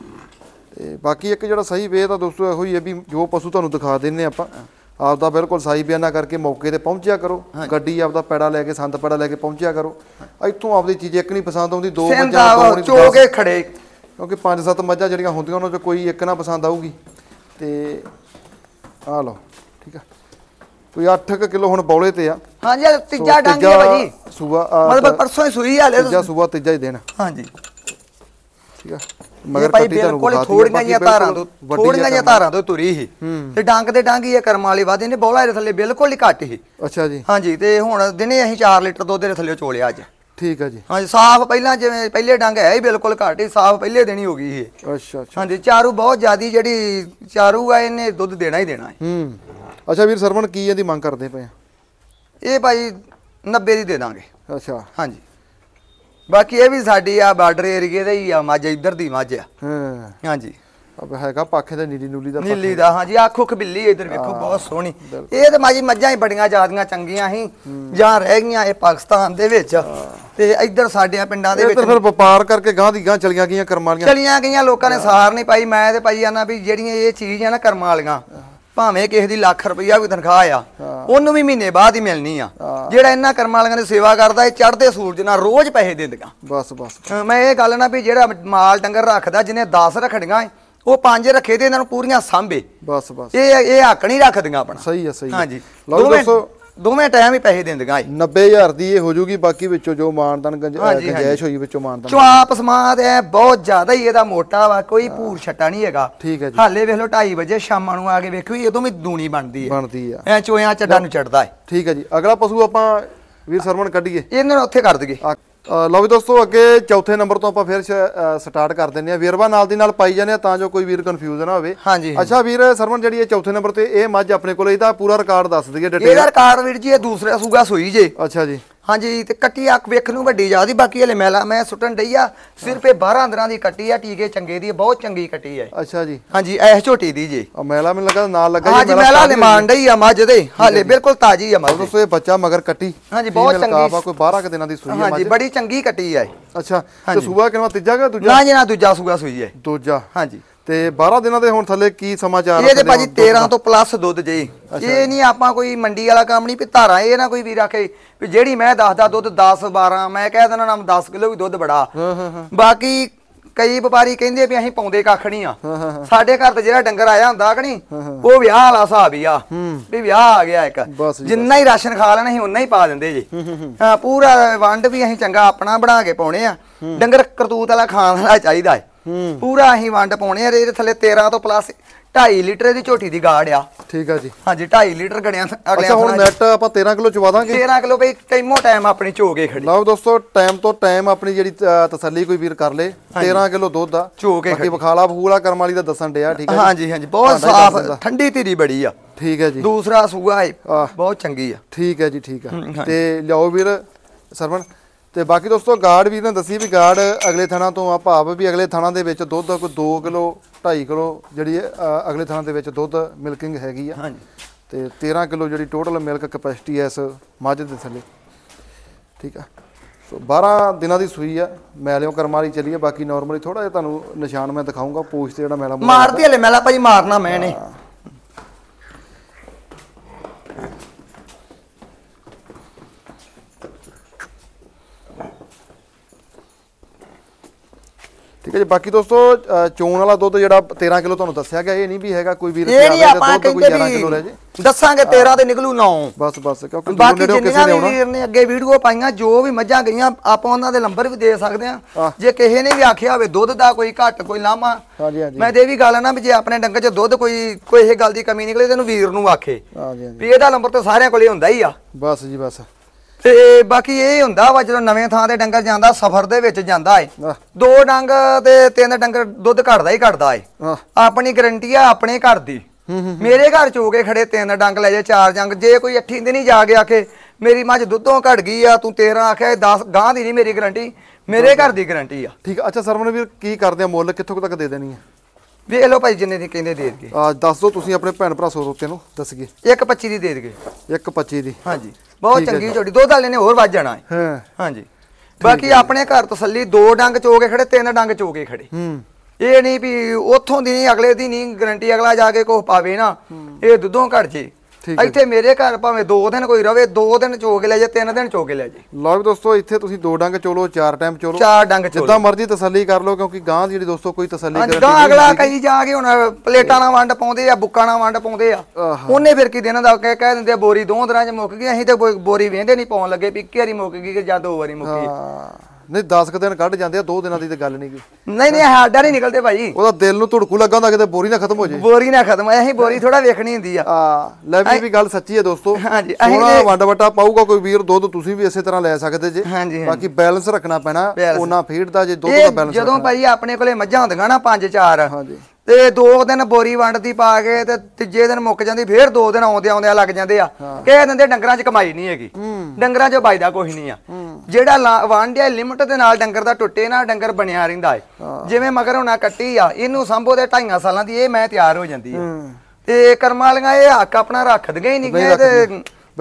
ਤੇ ਬਾਕੀ ਇੱਕ ਜਿਹੜਾ ਸਹੀ ਵੇ ਤਾਂ ਦੋਸਤੋ ਇਹੋ ਹੀ ਹੈ ਵੀ ਜੋ ਪਸ਼ੂ ਤੁਹਾਨੂੰ ਦਿਖਾ ਦਿੰਨੇ ਆਪਾਂ ਆਪਦਾ ਬਿਲਕੁਲ ਸਹੀ ਬਿਆਨਾ ਕਰਕੇ ਮੌਕੇ ਤੇ ਪਹੁੰਚਿਆ ਕਰੋ ਗੱਡੀ ਆਪਦਾ ਪੈੜਾ ਲੈ ਕੇ ਸੰਦ ਪੈੜਾ ਲੈ ਕੇ ਪਹੁੰਚਿਆ ਕਰੋ ਇੱਥੋਂ ਆਪਦੀ ਚੀਜ਼ ਇੱਕ ਨਹੀਂ ਪਸੰਦ ਆਉਂਦੀ ਦੋ ਮੱਝਾਂ ਚੋ ਕੇ ਖੜੇ ਕਿਉਂਕਿ 5-7 ਮੱਝਾਂ ਜਿਹੜੀਆਂ ਹੁੰਦੀਆਂ ਉਹਨਾਂ 'ਚ ਕੋਈ ਇੱਕ ਨਾ ਪਸੰਦ ਆਊਗੀ ਤੇ ਆ ਲਓ ਠੀਕ ਆ ਕੋਈ 8 ਕਿਲੋ ਹੁਣ ਬੌਲੇ ਤੇ ਆ ਹਾਂਜੀ ਤੀਜਾ ਡੰਗ ਹੈ ਭਾਜੀ ਸੂਆ ਮਤਲਬ ਪਰਸੋਂ ਹੀ ਸੂਈ ਹਾਲੇ ਤੀਜਾ ਸੂਆ ਤੀਜਾ ਹੀ ਦੇਣਾ ਹਾਂਜੀ ਠੀਕ ਆ ਮਗਰ ਕੱਟੀ ਤੁਹਾਨੂੰ ਬਿਲਕੁਲ ਥੋੜੀਆਂ ਜਿਹੀਆਂ ਧਾਰਾਂ ਤੋਂ ਤੁਰੀ ਸੀ ਤੇ ਡੰਗ ਦੇ ਡੰਗ ਹੀ ਕਰਮ ਵਾਲੀ ਵਾਦੇ ਨੇ ਬੌਲਾ ਦੇ ਥੱਲੇ ਬਿਲਕੁਲ ਹੀ ਘੱਟ ਸੀ ਅੱਛਾ ਜੀ ਹਾਂਜੀ ਤੇ ਹੁਣ ਦਿਨੇ ਅਸੀਂ 4 ਲੀਟਰ ਦੁੱਧ ਦੇ ਥੱਲੇ ਚੋਲਿਆ ਅੱਜ ਠੀਕ ਆ ਜੀ ਹਾਂਜੀ ਸਾਫ਼ ਪਹਿਲਾਂ ਜਿਵੇਂ ਪਹਿਲੇ ਡੰਗ ਹੈ ਹੀ ਬਿਲਕੁਲ ਘੱਟ ਹੀ ਸਾਫ਼ ਪਹਿਲੇ ਦਿਨ ਹੀ ਹੋ ਗਈ ਇਹ ਅੱਛਾ ਹਾਂਜੀ ਚਾਰੂ ਬਹੁਤ ਜ਼ਿਆਦੀ ਜਿਹੜੀ ਚਾਰੂ ਆ ਇਹਨੇ ਦੁੱਧ ਦੇਣਾ ਹੀ ਦੇਣਾ ਹੈ ਅੱਛਾ ਵੀਰ ਸਰਵਣ ਕੀ ਇਹਦੀ ਮੰਗ ਕਰਦੇ ਪਏ ਆ ਇਹ ਭਾਈ 90 ਦੀ ਦੇ ਦਾਂਗੇ ਅੱਛਾ ਹਾਂਜੀ ਬਾਕੀ ਇਹ ਵੀ ਸਾਡੀ ਆ ਬਾਰਡਰ ਏਰੀਏ ਦਾ ਹੀ ਆ ਮੱਝ ਇੱਧਰ ਦੀ ਮੱਝ ਆ ਹਾਂਜੀ ਅਬ ਹੈਗਾ ਪਾਖੇ ਦਾ ਨੀਲੀ ਦਾ ਹਾਂਜੀ ਆਖੋ ਖਬਿੱਲੀ ਇੱਧਰ ਵੇਖੋ ਬਹੁਤ ਸੋਹਣੀ ਇਹ ਤੇ ਮਾਜੀ ਮੱਝਾਂ ਹੀ ਬੜੀਆਂ ਜ਼ਿਆਦੀਆਂ ਚੰਗੀਆਂ ਸੀ ਜਾਂ ਰਹਿ ਗਈਆਂ ਇਹ ਪਾਕਿਸਤਾਨ ਦੇ ਵਿੱਚ ਤੇ ਇੱਧਰ ਸਾਡੇ ਪਿੰਡਾਂ ਦੇ ਵਿੱਚ ਫਿਰ ਵਪਾਰ ਕਰਕੇ ਗਾਂ ਦੀ ਗਾਂ ਚਲੀਆਂ ਗਈਆਂ ਕਰਮਾਂ ਵਾਲੀਆਂ ਚਲੀਆਂ ਗਈਆਂ ਲੋਕਾਂ ਨੇ ਸਾਰ ਨਹੀਂ ਪਾਈ ਮੈਂ ਤੇ ਪਾਈ ਜਾਨਾ ਵੀ ਜਿਹੜੀਆਂ ਇਹ ਚੀਜ਼ ਆ ਨਾ ਕਰਮਾਂ ਵਾਲੀਆਂ ਭਾਵੇਂ ਕਿਸੇ ਦੀ ਲੱਖ ਰੁਪਈਆ ਵੀ ਤਨਖਾਹ ਆ ਉਹਨੂੰ ਵੀ ਮਹੀਨੇ ਬਾਅਦ ਹੀ ਮਿਲਣੀ ਆ ਜਿਹੜਾ ਇਹਨਾਂ ਕਰਮਾਂ ਵਾਲਿਆਂ ਦੀ ਸੇਵਾ ਕਰਦਾ ਇਹ ਚੜ੍ਹਦੇ ਸੂਰਜ ਨਾਲ ਰੋਜ਼ ਪੈਸੇ ਦਿੰਦੀਆਂ ਬਸ ਮੈਂ ਇਹ ਗੱਲ ਨਾ ਵੀ ਜਿਹੜਾ ਮਾਲ ਡੰਗਰ ਰੱਖਦਾ ਜਿਹਨੇ 10 ਰੱਖੜੀਆਂ ਉਹ 5 ਰੱਖੇ ਤੇ ਇਹਨਾਂ ਨੂੰ ਪੂਰੀਆਂ ਸਾਂਭੇ ਬਸ ਇਹ ਹੱਕ ਨਹੀਂ ਰੱਖਦੀਆਂ ਆਪਣਾ ਸਹੀ ਹੈ ਹਾਂਜੀ ਦੋਵੇਂ ਟਾਈਮ ਹੀ ਪੈਸੇ ਦਿੰਦੀਆਂ 90000 ਦੀ ਇਹ ਹੋ ਜੂਗੀ ਬਾਕੀ ਵਿੱਚੋਂ ਜੋ ਮਾਨਦਾਨ ਗੰਜਾਇਸ਼ ਹੋਈ ਵਿੱਚੋਂ ਮਾਨਦਾਨ ਚੁਆਪ ਸਮਾਦ ਹੈ ਬਹੁਤ ਜ਼ਿਆਦਾ ਹੀ ਇਹਦਾ ਮੋਟਾ ਵਾ ਕੋਈ ਭੂਰ ਛੱਟਾ ਨਹੀਂ ਹੈਗਾ ਠੀਕ ਹੈ ਜੀ ਹਾਲੇ ਵੇਖ ਲਓ 2:30 ਵਜੇ ਸ਼ਾਮਾਂ ਨੂੰ ਆ ਕੇ ਵੇਖੋ ਇਹਦੋਂ ਵੀ ਦੂਣੀ ਬਣਦੀ ਆ ਐ ਚੋਇਆਂ ਚੱਡਾ ਨੂੰ ਚੜਦਾ ਹੈ ਠੀਕ ਹੈ ਜੀ ਅਗਲਾ ਪਸ਼ੂ ਆਪਾਂ ਵੀਰ ਸਰਵਣ ਕੱਢੀਏ ਇਹਨਾਂ ਨੂੰ ਉੱਥੇ ਕਰ ਦਈਏ ਲਓ ਵੀ ਦੋਸਤੋ ਅੱਗੇ ਚੌਥੇ ਨੰਬਰ ਤੋਂ ਆਪਾਂ ਫਿਰ ਸਟਾਰਟ ਕਰ ਦਿੰਦੇ ਆ ਵੇਰਵਾ ਨਾਲ ਦੀ ਨਾਲ ਪਾਈ ਜਾਂਦੇ ਆ ਤਾਂ ਜੋ ਕੋਈ ਵੀਰ ਕਨਫਿਊਜ਼ ਨਾ ਹੋਵੇ ਅੱਛਾ ਵੀਰ ਸਰਵਣ ਜਿਹੜੀ ਇਹ ਚੌਥੇ ਨੰਬਰ ਤੇ ਇਹ ਮੱਝ ਆਪਣੇ ਕੋਲ ਇਹਦਾ ਪੂਰਾ ਰਿਕਾਰਡ ਦੱਸ ਦਈਏ ਡਿਟੇਲ ਇਹਦਾ ਰਿਕਾਰਡ ਵੀਰ ਜੀ ਇਹ ਦੂਸਰਾ ਸੂਗਾ ਸੂਈ ਜੇ ਅੱਛਾ ਜੀ ਹਾਂਜੀ ਤੇ ਕੱਟੀ ਅੱਖ ਵੇਖਣ ਨੂੰ ਵੱਡੀ ਜਿਆਦੀ ਬਾਕੀ ਹਲੇ ਮੈਂ ਸੁੱਟਣ ਡਈ ਆ ਸਿਰਫ ਇਹ 12 ਦਿਨਾਂ ਦੀ ਕੱਟੀ ਆ ਟੀਕੇ ਚੰਗੇ ਦੀ ਬਹੁਤ ਚੰਗੀ ਕੱਟੀ ਆ ਅੱਛਾ ਜੀ ਹਾਂਜੀ ਐ ਝੋਟੀ ਦੀ ਜੀ ਮੈਲਾ ਮੈਨੂੰ ਲੱਗਾ ਨਾਲ ਲੱਗਾ ਜੀ ਹਾਂਜੀ ਮੈਲਾ ਨੇ ਮਾਰਨ ਡਈ ਆ ਮੱਝ ਦੇ ਹਾਲੇ ਬਿਲਕੁਲ ਤਾਜੀ ਆ ਮੱਝ ਦੋਸਤੋ ਇਹ ਬੱਚਾ ਮਗਰ ਕੱਟੀ ਹਾਂਜੀ ਬਹੁਤ ਚੰਗੀ ਕੋਈ 12 ਕ ਦਿਨਾਂ ਦੀ ਸੂਈ ਆ ਮੱਝ ਹਾਂਜੀ ਬੜੀ ਚੰਗੀ ਕੱਟੀ ਆ ਅੱਛਾ ਤੇ ਸੂਆ ਕਿੰਨਾ ਤੀਜਾ ਕਿ ਦੂਜਾ ਨਾ ਜੀ ਨਾ ਦੂਜਾ ਸੂਆ ਸੂਈ ਹੈ ਦੂਜਾ ਹਾਂਜੀ ਤੇ 12 ਦਿਨਾਂ ਦੇ ਹੁਣ ਥੱਲੇ ਕੀ ਸਮਾਚਾਰ ਇਹਦੇ ਭਾਜੀ 13 ਤੋਂ ਪਲੱਸ ਦੁੱਧ ਜੇ ਇਹ ਨਹੀਂ ਆਪਾਂ ਕੋਈ ਮੰਡੀ ਵਾਲਾ ਕੰਮ ਨਹੀਂ ਵੀ ਧਾਰਾਂ ਇਹ ਨਾ ਕੋਈ ਵੀਰ ਆਖੇ ਵੀ ਜਿਹੜੀ ਮੈਂ ਦੱਸਦਾ ਦੁੱਧ 10 12 ਮੈਂ ਕਹਿ ਦਿੰਦਾ ਨਾ 10 ਕਿਲੋ ਵੀ ਦੁੱਧ ਬੜਾ ਬਾਕੀ ਕਈ ਵਪਾਰੀ ਕਹਿੰਦੇ ਵੀ ਅਸੀਂ ਪਾਉਂਦੇ ਕੱਖ ਨਹੀਂ ਆ ਸਾਡੇ ਘਰ ਤੇ ਜਿਹੜਾ ਡੰਗਰ ਆਇਆ ਹੁੰਦਾ ਕਿ ਨਹੀਂ ਉਹ ਵਿਆਹ ਵਾਲਾ ਹਿਸਾਬ ਹੀ ਆ ਵੀ ਵਿਆਹ ਆ ਗਿਆ ਇੱਕ ਜਿੰਨਾ ਹੀ ਰਾਸ਼ਨ ਖਾ ਲੈਣਾ ਅਸੀਂ ਉਨਾ ਹੀ ਪਾ ਦਿੰਦੇ ਜੀ ਹਾਂ ਪੂਰਾ ਵੰਡ ਵੀ ਅਸੀਂ ਚੰਗਾ ਆਪਣਾ ਬਣਾ ਕੇ ਪਾਉਣੇ ਆ ਡੰਗਰ ਕਰਤੂਤ ਵਾਲਾ ਖਾਣ ਵਾਲਾ ਚਾਹੀਦਾ ਹੈ ਪੂਰਾ ਅਸੀਂ ਵੰਡ ਪਾਉਣੇ ਆ ਇਹਦੇ ਥੱਲੇ 13 ਤੋਂ ਪਲੱਸ 2.5 ਲੀਟਰ ਦੀ ਝੋਟੀ ਦੀ ਗਾੜ ਆ ਠੀਕ ਆ ਜੀ ਹਾਂਜੀ 2.5 ਲੀਟਰ ਗੜਿਆ ਅੱਛਾ ਹੁਣ ਨੈਟ ਆਪਾਂ 13 ਕਿਲੋ ਚਵਾ ਦਾਂਗੇ 13 ਕਿਲੋ ਬਈ ਟਾਈਮੋ ਟਾਈਮ ਆਪਣੀ ਚੋ ਕੇ ਖੜੀ ਲਓ ਦੋਸਤੋ ਟਾਈਮ ਤੋਂ ਟਾਈਮ ਆਪਣੀ ਜਿਹੜੀ ਤਸੱਲੀ ਕੋਈ ਵੀਰ ਕਰ ਲੇ 13 ਕਿਲੋ ਦੁੱਧ ਆ ਚੋ ਕੇ ਬਾਕੀ ਬਖਾਲਾ ਬਖੂਲਾ ਕਰਮ ਵਾਲੀ ਦਾ ਦੱਸਣ ਡਿਆ ਠੀਕ ਹੈ ਹਾਂਜੀ ਹਾਂਜੀ ਬਹੁਤ ਸਾਫ਼ ਠੰਡੀ ਧੀਰੀ ਬੜੀ ਆ ਠੀਕ ਹੈ ਜੀ ਦੂਸਰਾ ਸੂਆ ਹੈ ਬਹੁਤ ਚੰਗੀ ਆ ਠੀਕ ਹੈ ਜੀ ਠੀਕ ਆ ਤੇ ਲਿਆਓ ਵੀਰ ਸਰਵਣ ਤੇ ਬਾਕੀ ਦੋਸਤੋ ਗਾੜ ਵੀਰ ਨੇ ਦੱਸੀ ਵੀ ਗਾੜ ਅਗਲੇ ਥਾਣਾ ਤੋਂ ਆ ਭਾਵ ਵੀ ਅਗਲੇ ਥਾਣਾ ਦੇ ਵਿੱਚ ਦੁੱਧ ਕੋਈ 2 ਕਿਲੋ 2.5 ਕਿਲੋ ਜਿਹੜੀ ਅਗਲੇ ਥਾਣਾ ਦੇ ਵਿੱਚ ਦੁੱਧ ਮਿਲਕਿੰਗ ਹੈਗੀ ਆ ਤੇ 13 ਕਿਲੋ ਜਿਹੜੀ ਟੋਟਲ ਮਿਲਕ ਕੈਪੈਸਿਟੀ ਹੈ ਇਸ ਮੱਝ ਦੇ ਥੱਲੇ। ਠੀਕ ਆ, ਸੋ 12 ਦਿਨਾਂ ਦੀ ਸੂਈ ਆ, ਮੈਲਿਓ ਕਰਮ ਵਾਲੀ ਚੱਲੀ ਆ। ਬਾਕੀ ਨਾਰਮਲੀ ਥੋੜਾ ਜਿਹਾ ਤੁਹਾਨੂੰ ਨਿਸ਼ਾਨ ਮੈਂ ਦਿਖਾਉਂਗਾ ਪੂਛ ਤੇ ਜਿਹੜਾ ਮੈਲਾ ਮਾਰਦੀ ਹਲੇ ਮੈਲਾ ਭਾਈ ਮਾਰਨਾ ਮੈਂ ਨੇ। ਠੀਕ ਹੈ ਜੀ। ਬਾਕੀ ਦੋਸਤੋ ਚੋਣ ਵਾਲਾ ਦੁੱਧ ਜਿਹੜਾ 13 ਕਿਲੋ ਤੁਹਾਨੂੰ ਦੱਸਿਆ ਗਿਆ, ਇਹ ਨਹੀਂ ਵੀ ਹੈਗਾ ਕੋਈ ਵੀਰ ਇਹ ਨਹੀਂ ਆਪਾਂ ਕਹਿੰਦੇ 11 ਕਿਲੋ ਲੈ ਜੇ, ਦੱਸਾਂਗੇ 13 ਤੇ ਨਿਕਲੂ 9 ਬਸ ਕਿਉਂਕਿ ਬਾਕੀ ਜਿੰਨੀਆਂ ਵੀ ਵੀਰ ਨੇ ਅੱਗੇ ਵੀਡੀਓ ਪਾਈਆਂ ਜੋ ਵੀ ਮੱਝਾਂ ਗਈਆਂ ਆਪਾਂ ਉਹਨਾਂ ਦੇ ਨੰਬਰ ਵੀ ਦੇ ਸਕਦੇ ਆ। ਜੇ ਕਿਸੇ ਨੇ ਵੀ ਆਖਿਆ ਹੋਵੇ ਦੁੱਧ ਦਾ ਕੋਈ ਘੱਟ ਕੋਈ ਲਾਮਾ, ਮੈਂ ਤੇ ਇਹ ਵੀ ਗੱਲ ਨਾ ਵੀ ਜੇ ਆਪਣੇ ਡੰਗਰ 'ਚ ਦੁੱਧ ਕੋਈ ਇਹ ਗੱਲ ਦੀ ਕਮੀ ਨਿਕਲੇ ਤੈਨੂੰ ਵੀਰ ਨੂੰ ਆਖੇ ਵੀ ਇਹਦਾ ਨੰਬਰ ਤਾਂ ਸਾਰਿਆਂ ਕੋਲੇ ਹੁੰਦਾ ਹੀ ਆ। ਬਸ ਜੀ ਬਸ। ਤੇ ਬਾਕੀ ਇਹ ਹੁੰਦਾ ਵਾ ਜਦੋਂ ਨਵੇਂ ਥਾਂ ਤੇ ਡੰਗਰ ਜਾਂਦਾ ਸਫ਼ਰ ਦੇ ਵਿੱਚ ਜਾਂਦਾ ਏ, 2 ਡੰਗ ਤੇ 3 ਡੰਗਰ ਦੁੱਧ ਘਟਦਾ ਹੀ ਘਟਦਾ ਏ। ਆਪਣੀ ਗਰੰਟੀ ਆ ਆਪਣੇ ਘਰ ਦੀ। ਮੇਰੇ ਘਰ ਚੋ ਕੇ ਖੜੇ 3 ਡੰਗ ਲੈ ਜੇ 4 ਡੰਗ, ਜੇ ਕੋਈ 8 ਦਿਨ ਹੀ ਜਾ ਕੇ ਆਖੇ ਮੇਰੀ ਮੱਝ ਦੁੱਧੋਂ ਘਟ ਗਈ ਆ ਤੂੰ 13 ਆਖਿਆ 10 ਗਾਂ ਦੀ ਨਹੀਂ ਮੇਰੀ ਗਰੰਟੀ, ਮੇਰੇ ਘਰ ਦੀ ਗਰੰਟੀ ਆ। ਠੀਕ ਆ। ਅੱਛਾ ਸਰਵਣ ਵੀਰ ਕੀ ਕਰਦੇ ਆ, ਮੁੱਲ ਕਿੱਥੋਂ ਤੱਕ ਦੇ ਦੇਣੀ ਆ? ਵੇਖ ਲਓ ਭਾਈ ਜਿੰਨੇ ਦੀ ਕਹਿੰਦੇ ਦੇ ਦੇਗੇ। ਦੱਸ ਦਿਓ ਤੁਸੀਂ ਆਪਣੇ ਭੈਣ ਭਰਾ ਸਰੋਤਿਆਂ ਨੂੰ ਦੱਸਗੇ। 1.25 ਦੀ ਦੇ ਦੇਗੇ। 1.25 ਦੀ, ਹਾਂਜੀ ਬਹੁਤ ਚੰਗੀ ਝੋਟੀ, ਦੁੱਧ ਵਾਲੇ ਨੇ ਹੋਰ ਵੱਜ ਜਾਣਾ ਹੈ। ਹਾਂਜੀ ਬਾਕੀ ਆਪਣੇ ਘਰ ਤਸੱਲੀ 2 ਡੰਗ ਚੋ ਕੇ ਖੜੇ 3 ਡੰਗ ਚੋ ਕੇ ਖੜੇ। ਇਹ ਨਹੀਂ ਵੀ ਉੱਥੋਂ ਦੀ ਨਹੀਂ ਅਗਲੇ ਦੀ ਨਹੀਂ ਗਰੰਟੀ, ਅਗਲਾ ਜਾ ਕੇ ਕੁਛ ਪਾਵੇ ਨਾ ਇਹ ਦੁੱਧੋਂ ਘਟ ਜੇ। ਇੱਥੇ ਮੇਰੇ ਘਰ ਭਾਵੇਂ 2 ਦਿਨ ਕੋਈ ਰਵੇ 2 ਦਿਨ ਚੋ ਕੇ ਲੈ ਜੇ 3 ਦਿਨ ਚੋ ਕੇ ਲੈ ਜੇ। ਲਓ ਦੋਸਤੋ ਇੱਥੇ ਤੁਸੀਂ 2 ਡੰਗ ਚੋਲੋ 4 ਟਾਈਮ ਚੋਲੋ 4 ਡੰਗ ਚੋਲੋ ਜਿੱਦਾਂ ਮਰਜ਼ੀ ਤਸੱਲੀ ਕਰ ਲਓ, ਕਿਉਂਕਿ ਗਾਂ ਦੀ ਜਿਹੜੀ ਦੋਸਤੋ ਕੋਈ ਤਸੱਲੀ ਕਰਨ ਦੀ ਅਗਲਾ ਕਈ ਜਾ ਕੇ ਹੁਣ ਪਲੇਟਾਂ ਨਾਲ ਵੰਡ ਪਾਉਂਦੇ ਆ, ਬੁੱਕਾਂ ਨਾਲ ਵੰਡ ਪਾਉਂਦੇ ਆ, ਉਹਨੇ ਫਿਰ ਕੀ ਦੇਣਾ ਦਾ ਕਹਿ ਦਿੰਦੇ ਆ ਬੋਰੀ 2 ਦਿਨਾਂ 'ਚ ਮੁੱਕ ਗਈ। ਅਸੀਂ ਤੇ ਬੋਰੀ ਵੇਂਦੇ ਨਹੀਂ ਪਾਉਣ ਲੱਗੇ ਵੀ ਇੱਕ ਵਾਰੀ ਮੁੱਕ ਗਈ ਕਿ ਜਾਂ 2 ਵਾਰੀ ਮੁੱਕੀ। ਨਹੀਂ 10 ਦਿਨ ਕੱਢ ਜਾਂਦੇ ਆ, 2 ਦਿਨਾਂ ਦੀ ਤੇ ਗੱਲ ਨਹੀਂ ਗੀ। ਨਹੀਂ ਸਾਡਾ ਨਹੀਂ ਨਿਕਲਦੇ ਭਾਈ, ਉਹਦਾ ਦਿਲ ਨੂੰ ਧੁੜਕੂ ਲੱਗਾ ਹੁੰਦਾ ਕਿਤੇ ਬੋਰੀ ਨਾ ਖਤਮ ਹੋ ਜੇ। ਬੋਰੀ ਨਾ ਖਤਮ, ਅਸੀਂ ਬੋਰੀ ਥੋੜਾ ਵੇਖਣੀ ਹੁੰਦੀ ਆ। ਲੈ ਵੀ ਗੱਲ ਸੱਚੀ ਹੈ ਦੋਸਤੋ। ਹਾਂਜੀ ਸੋਹਣਾ ਵੰਡ ਵਟਾ ਪਾਊਗਾ ਕੋਈ ਵੀਰ ਦੁੱਧ, ਤੁਸੀਂ ਵੀ ਇਸੇ ਤਰ੍ਹਾਂ ਲੈ ਸਕਦੇ ਜੇ। ਬਾਕੀ ਬੈਲੈਂਸ ਰੱਖਣਾ ਪੈਣਾ ਉਹਨਾਂ ਫੀਡ ਦਾ, ਜੇ ਦੁੱਧ ਦਾ ਬੈਲੈਂਸ। ਜਦੋਂ ਭਾਈ ਆਪਣੇ ਕੋਲੇ ਮੱਝਾਂ ਹੁੰਦੀਆਂ ਨਾ 5-4 ਤੇ 2 ਦਿਨ ਬੋਰੀ ਵੰਡਦੀ ਪਾ ਕੇ ਤੇ ਤੀਜੇ ਦਿਨ ਮੁੱਕ ਜਾਂਦੀ, ਫੇਰ 2 ਦਿਨ ਆਉਂਦਿਆਂ ਲੱਗ ਜਾਂਦੇ ਆ। ਕਹਿ ਦਿੰਦੇ ਡੰਗਰਾਂ 'ਚ ਕਮਾਈ ਨਹੀਂ ਹੈਗੀ, ਡੰਗਰਾਂ 'ਚ ਬਾਈਦਾ ਕੁਝ ਨਹੀਂ ਆ। ਜਿਹੜਾ ਵਾਂਡਿਆ ਲਿਮਟ ਦੇ ਨਾਲ ਡੰਗਰ ਦਾ ਟੁੱਟੇ ਨਾ ਡੰਗਰ ਬਣਿਆ ਰਹਿੰਦਾ ਏ। ਜਿਵੇਂ ਮਗਰ ਹੁਣਾ ਕੱਟੀ ਆ, ਇਹਨੂੰ ਸੰਭੋ ਦੇ 2.5 ਸਾਲਾਂ ਦੀ ਇਹ ਮੈਂ ਤਿਆਰ ਹੋ ਜਾਂਦੀ ਆ। ਤੇ ਕਰਮਾਂ ਵਾਲੀਆਂ ਇਹ ਹੱਕ ਆਪਣਾ ਰੱਖਦੀਆਂ ਹੀ ਨਹੀਂ ਗਏ ਤੇ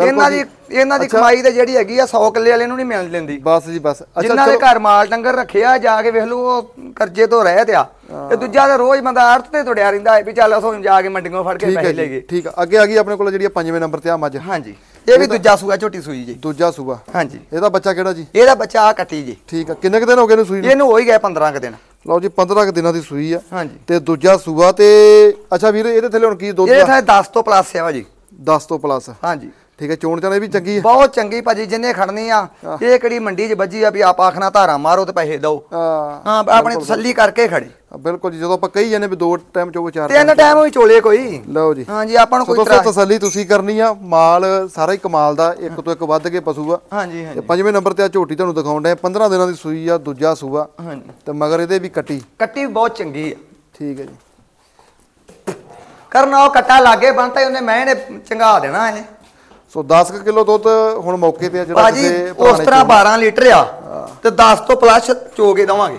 ਇਹਨਾਂ ਦੀ ਕਮਾਈ ਤੇ ਜਿਹੜੀ ਹੈਗੀ ਆ 100 ਕਿੱਲੇ ਵਾਲੇ ਨੂੰ ਨਹੀਂ ਮਿਲ ਲੈਂਦੀ। ਬਸ ਜੀ ਬਸ। ਜਿਨ੍ਹਾਂ ਦੇ ਘਰ ਮਾਲ ਡੰਗਰ ਰੱਖਿਆ ਜਾ ਕੇ ਵੇਖ ਲਓ ਉਹ ਕਰਜ਼ੇ ਤੋਂ ਰਹਿ ਤਿਆ। ਤੇ ਦੂਜਾ ਤਾਂ ਰੋਜ਼ ਬੰਦਾ ਆੜਤ ਤੇ ਤੁੜਿਆ ਰਹਿੰਦਾ ਹੈ ਵੀ ਚੱਲ ਅਸੀਂ ਜਾ ਕੇ ਮੰਡੀਆਂ ਫੜ ਕੇ ਪੈਸੇ ਲੈ ਗਏ। ਠੀਕ ਆ। ਅੱਗੇ ਆ ਗਈ ਆਪਣੇ ਕੋਲ ਜਿਹੜੀ 5ਵੇਂ ਨੰਬਰ ਤੇ ਆ ਮੱਝ। ਹਾਂਜੀ ਇਹ ਵੀ ਦੂਜਾ ਸੂਆ ਝੋਟੀ ਸੂਈ ਜੀ। ਦੂਜਾ ਸੂਆ, ਹਾਂਜੀ। ਇਹਦਾ ਬੱਚਾ ਕਿਹੜਾ ਜੀ? ਇਹਦਾ ਬੱਚਾ ਆ ਕੱਟੀ ਜੀ। ਠੀਕ ਆ। ਕਿੰਨੇ ਕੁ ਦਿਨ ਹੋ ਗਏ ਇਹਨੂੰ ਸੂਈ ਨੂੰ? ਇਹਨੂੰ ਹੋ ਹੀ ਗਏ 15 ਕੁ ਦਿਨ। ਲਓ ਜੀ 15 ਕੁ ਦਿਨਾਂ ਦੀ ਸੂਈ ਆ। ਹਾਂਜੀ ਤੇ ਦੂਜਾ ਸੂਆ ਤੇ ਅੱਛਾ ਵੀਰ ਇਹਦੇ ਥੱਲੇ ਹੁਣ ਕੀ ਦੁੱਧ? ਇਹਦੇ ਥੱਲੇ 10 ਤੋਂ ਪਲੱਸ ਆ ਜੀ। 10 ਤੋਂ ਪਲੱਸ, ਹਾਂਜੀ। ਠੀਕ ਹੈ। ਚੋਣ ਚਾਣੇ ਵੀ ਚੰਗੀ ਹੈ, ਬਹੁਤ ਚੰਗੀ ਭਾਜੀ। ਜਿੰਨੇ ਖੜਨੀ ਆ ਇਹ ਕਿਹੜੀ ਮੰਡੀ 'ਚ ਵੱਜੀ ਆ ਵੀ ਆਪ ਆਖਣਾ ਧਾਰਾ ਮਾਰੋ ਤੇ ਪੈਸੇ ਦਓ। ਹਾਂ ਆਪਣੀ ਤਸੱਲੀ ਕਰਕੇ ਖੜੇ। ਬਿਲਕੁਲ ਜੀ। ਜਦੋਂ ਆਪਾਂ ਕਹੀ ਜਾਂਦੇ ਵੀ 2 ਟਾਈਮ ਚੋਂ 4 3 ਟਾਈਮ ਵੀ ਚੋਲੇ ਕੋਈ। ਲਓ ਜੀ। ਹਾਂਜੀ ਆਪਾਂ ਨੂੰ ਕੋਈ ਤਸੱਲੀ ਤੁਸੀਂ ਕਰਨੀ ਆ। ਮਾਲ ਸਾਰਾ ਹੀ ਕਮਾਲ ਦਾ, ਇੱਕ ਤੋਂ ਇੱਕ ਵੱਧ ਕੇ ਪਸ਼ੂ ਆ। ਹਾਂਜੀ ਤੇ 5ਵੇਂ ਨੰਬਰ ਤੇ ਆ ਝੋਟੀ ਤੁਹਾਨੂੰ ਦਿਖਾਉਣ ਡਿਆ 15 ਦਿਨਾਂ ਦੀ ਸੂਈ ਆ, ਦੂਜਾ ਸੂਆ। ਹਾਂਜੀ ਤੇ ਮਗਰ ਇਹਦੇ ਵੀ ਕੱਟੀ ਬਹੁਤ ਚੰਗੀ ਆ। ਠੀਕ ਹੈ ਜੀ। ਕਰਨਾ ਉਹ ਕੱਟਾ ਲਾਗੇ ਬੰਨਤਾ ਉਹਨੇ ਮੈਂ ਨੇ ਚੰਗਾ ਦੇਣਾ ਇਹ। ਸੋ 10 ਕਿਲੋ ਦੁੱਧ ਹੁਣ ਮੌਕੇ ਤੇ ਆ ਜਿਹੜਾ ਕਿਸੇ ਉਸ ਤਰ੍ਹਾਂ 12 ਲੀਟਰ ਆ ਤੇ 10 ਤੋਂ ਪਲੱਸ ਚੋ ਕੇ ਦਵਾਂਗੇ।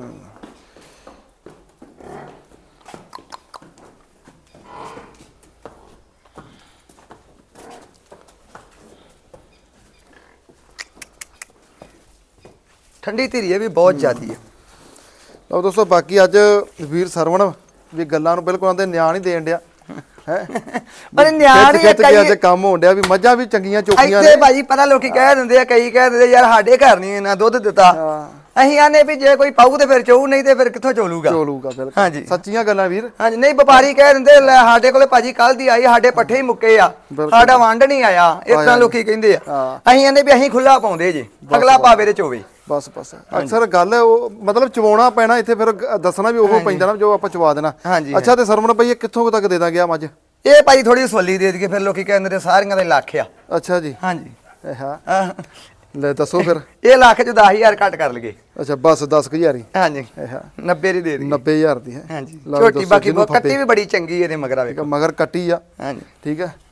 ਠੰਡੀ ਧੀਰੀ ਵੀ ਬਹੁਤ ਜ਼ਿਆਦੀ ਹੈ। ਲਓ ਦੋਸਤੋ ਬਾਕੀ ਅੱਜ ਵੀਰ ਸਰਵਣ ਵੀ ਗੱਲਾਂ ਨੂੰ ਬਿਲਕੁਲ ਆਂਦੇ ਨਿਆਂ ਨਹੀਂ ਦੇਣ ਡਿਆ ਹੈ। ਪਰ ਨਿਆਣ ਹੀ ਅੱਜ ਕੰਮ ਹੋਣ ਡਿਆ ਵੀ ਮੱਝਾਂ ਵੀ ਚੰਗੀਆਂ ਚੋਕੀਆਂ ਨੇ। ਇੱਥੇ ਭਾਜੀ ਪਤਾ ਲੋਕੀ ਕਹਿ ਦਿੰਦੇ ਆ, ਕਈ ਕਹਿ ਦਿੰਦੇ ਯਾਰ ਸਾਡੇ ਘਰ ਨਹੀਂ ਇਹਨਾਂ ਦੁੱਧ ਦਿੱਤਾ। ਅਸੀਂ ਆਨੇ ਵੀ ਜੇ ਕੋਈ ਪਾਊ ਤੇ ਫਿਰ ਚੋਊ, ਨਹੀਂ ਤੇ ਫਿਰ ਕਿੱਥੋਂ ਚੋਲੂਗਾ। ਬਿਲਕੁਲ। ਹਾਂਜੀ ਸੱਚੀਆਂ ਗੱਲਾਂ ਵੀਰ। ਹਾਂਜੀ ਨਹੀਂ ਵਪਾਰੀ ਕਹਿ ਦਿੰਦੇ ਸਾਡੇ ਕੋਲੇ ਭਾਜੀ ਕੱਲ ਦੀ ਆਈ, ਸਾਡੇ ਪੱਠੇ ਹੀ ਮੁੱਕੇ ਆ, ਸਾਡਾ ਵੰਡ ਨਹੀਂ ਆਇਆ, ਇਸ ਤਰ੍ਹਾਂ ਲੋਕੀ ਕਹਿੰਦੇ ਆ। ਅਸੀਂ ਆਨੇ ਵੀ ਅਸੀਂ ਖੁੱਲਾ ਪਾਉਂਦੇ ਜੇ, ਅਗਲਾ ਪਾਵੇ ਤੇ ਚੋਵੇ। ਬਸ ਅਕਸਰ ਗੱਲ ਹੈ ਉਹ ਮਤਲਬ ਚਵਾਉਣਾ ਪੈਣਾ ਇੱਥੇ, ਫਿਰ ਦੱਸਣਾ ਵੀ ਉਹ ਪੈਂਦਾ ਨਾ ਜੋ ਆਪਾਂ ਚਵਾ ਦੇਣਾ। ਅੱਛਾ ਤੇ ਸਰਵਣ ਭਾਈ ਕਿੱਥੋਂ ਤੱਕ ਦੇ ਦਾਂਗੇ ਆ ਮੱਝ? ਇਹ ਭਾਈ ਥੋੜੀ ਸਵੱਲੀ ਦੇ ਦਈਏ, ਫਿਰ ਲੋਕੀ ਕਹਿੰਦੇ ਸਾਰੀਆਂ ਦੇ ਲੱਖ ਆ। ਅੱਛਾ ਜੀ। ਹਾਂਜੀ ਲੈ ਦੱਸੋ ਫਿਰ। ਇਹ ਲੱਖ ਚ 10,000 ਘੱਟ ਕਰ ਲਈਏ। ਅੱਛਾ ਬਸ 10,000 ਹੀ। ਹਾਂਜੀ 90 ਦੀ ਦੇ ਦਈਏ। 90,000 ਦੀ ਹੈ। ਹਾਂਜੀ ਝੋਟੀ ਬਾਕੀ ਕੱਟੀ ਵੀ ਬੜੀ ਚੰਗੀ ਇਹਦੇ ਮਗਰ ਆਵੇ। ਮਗਰ ਕੱਟੀ ਆ। ਹਾਂਜੀ ਠੀਕ ਹੈ।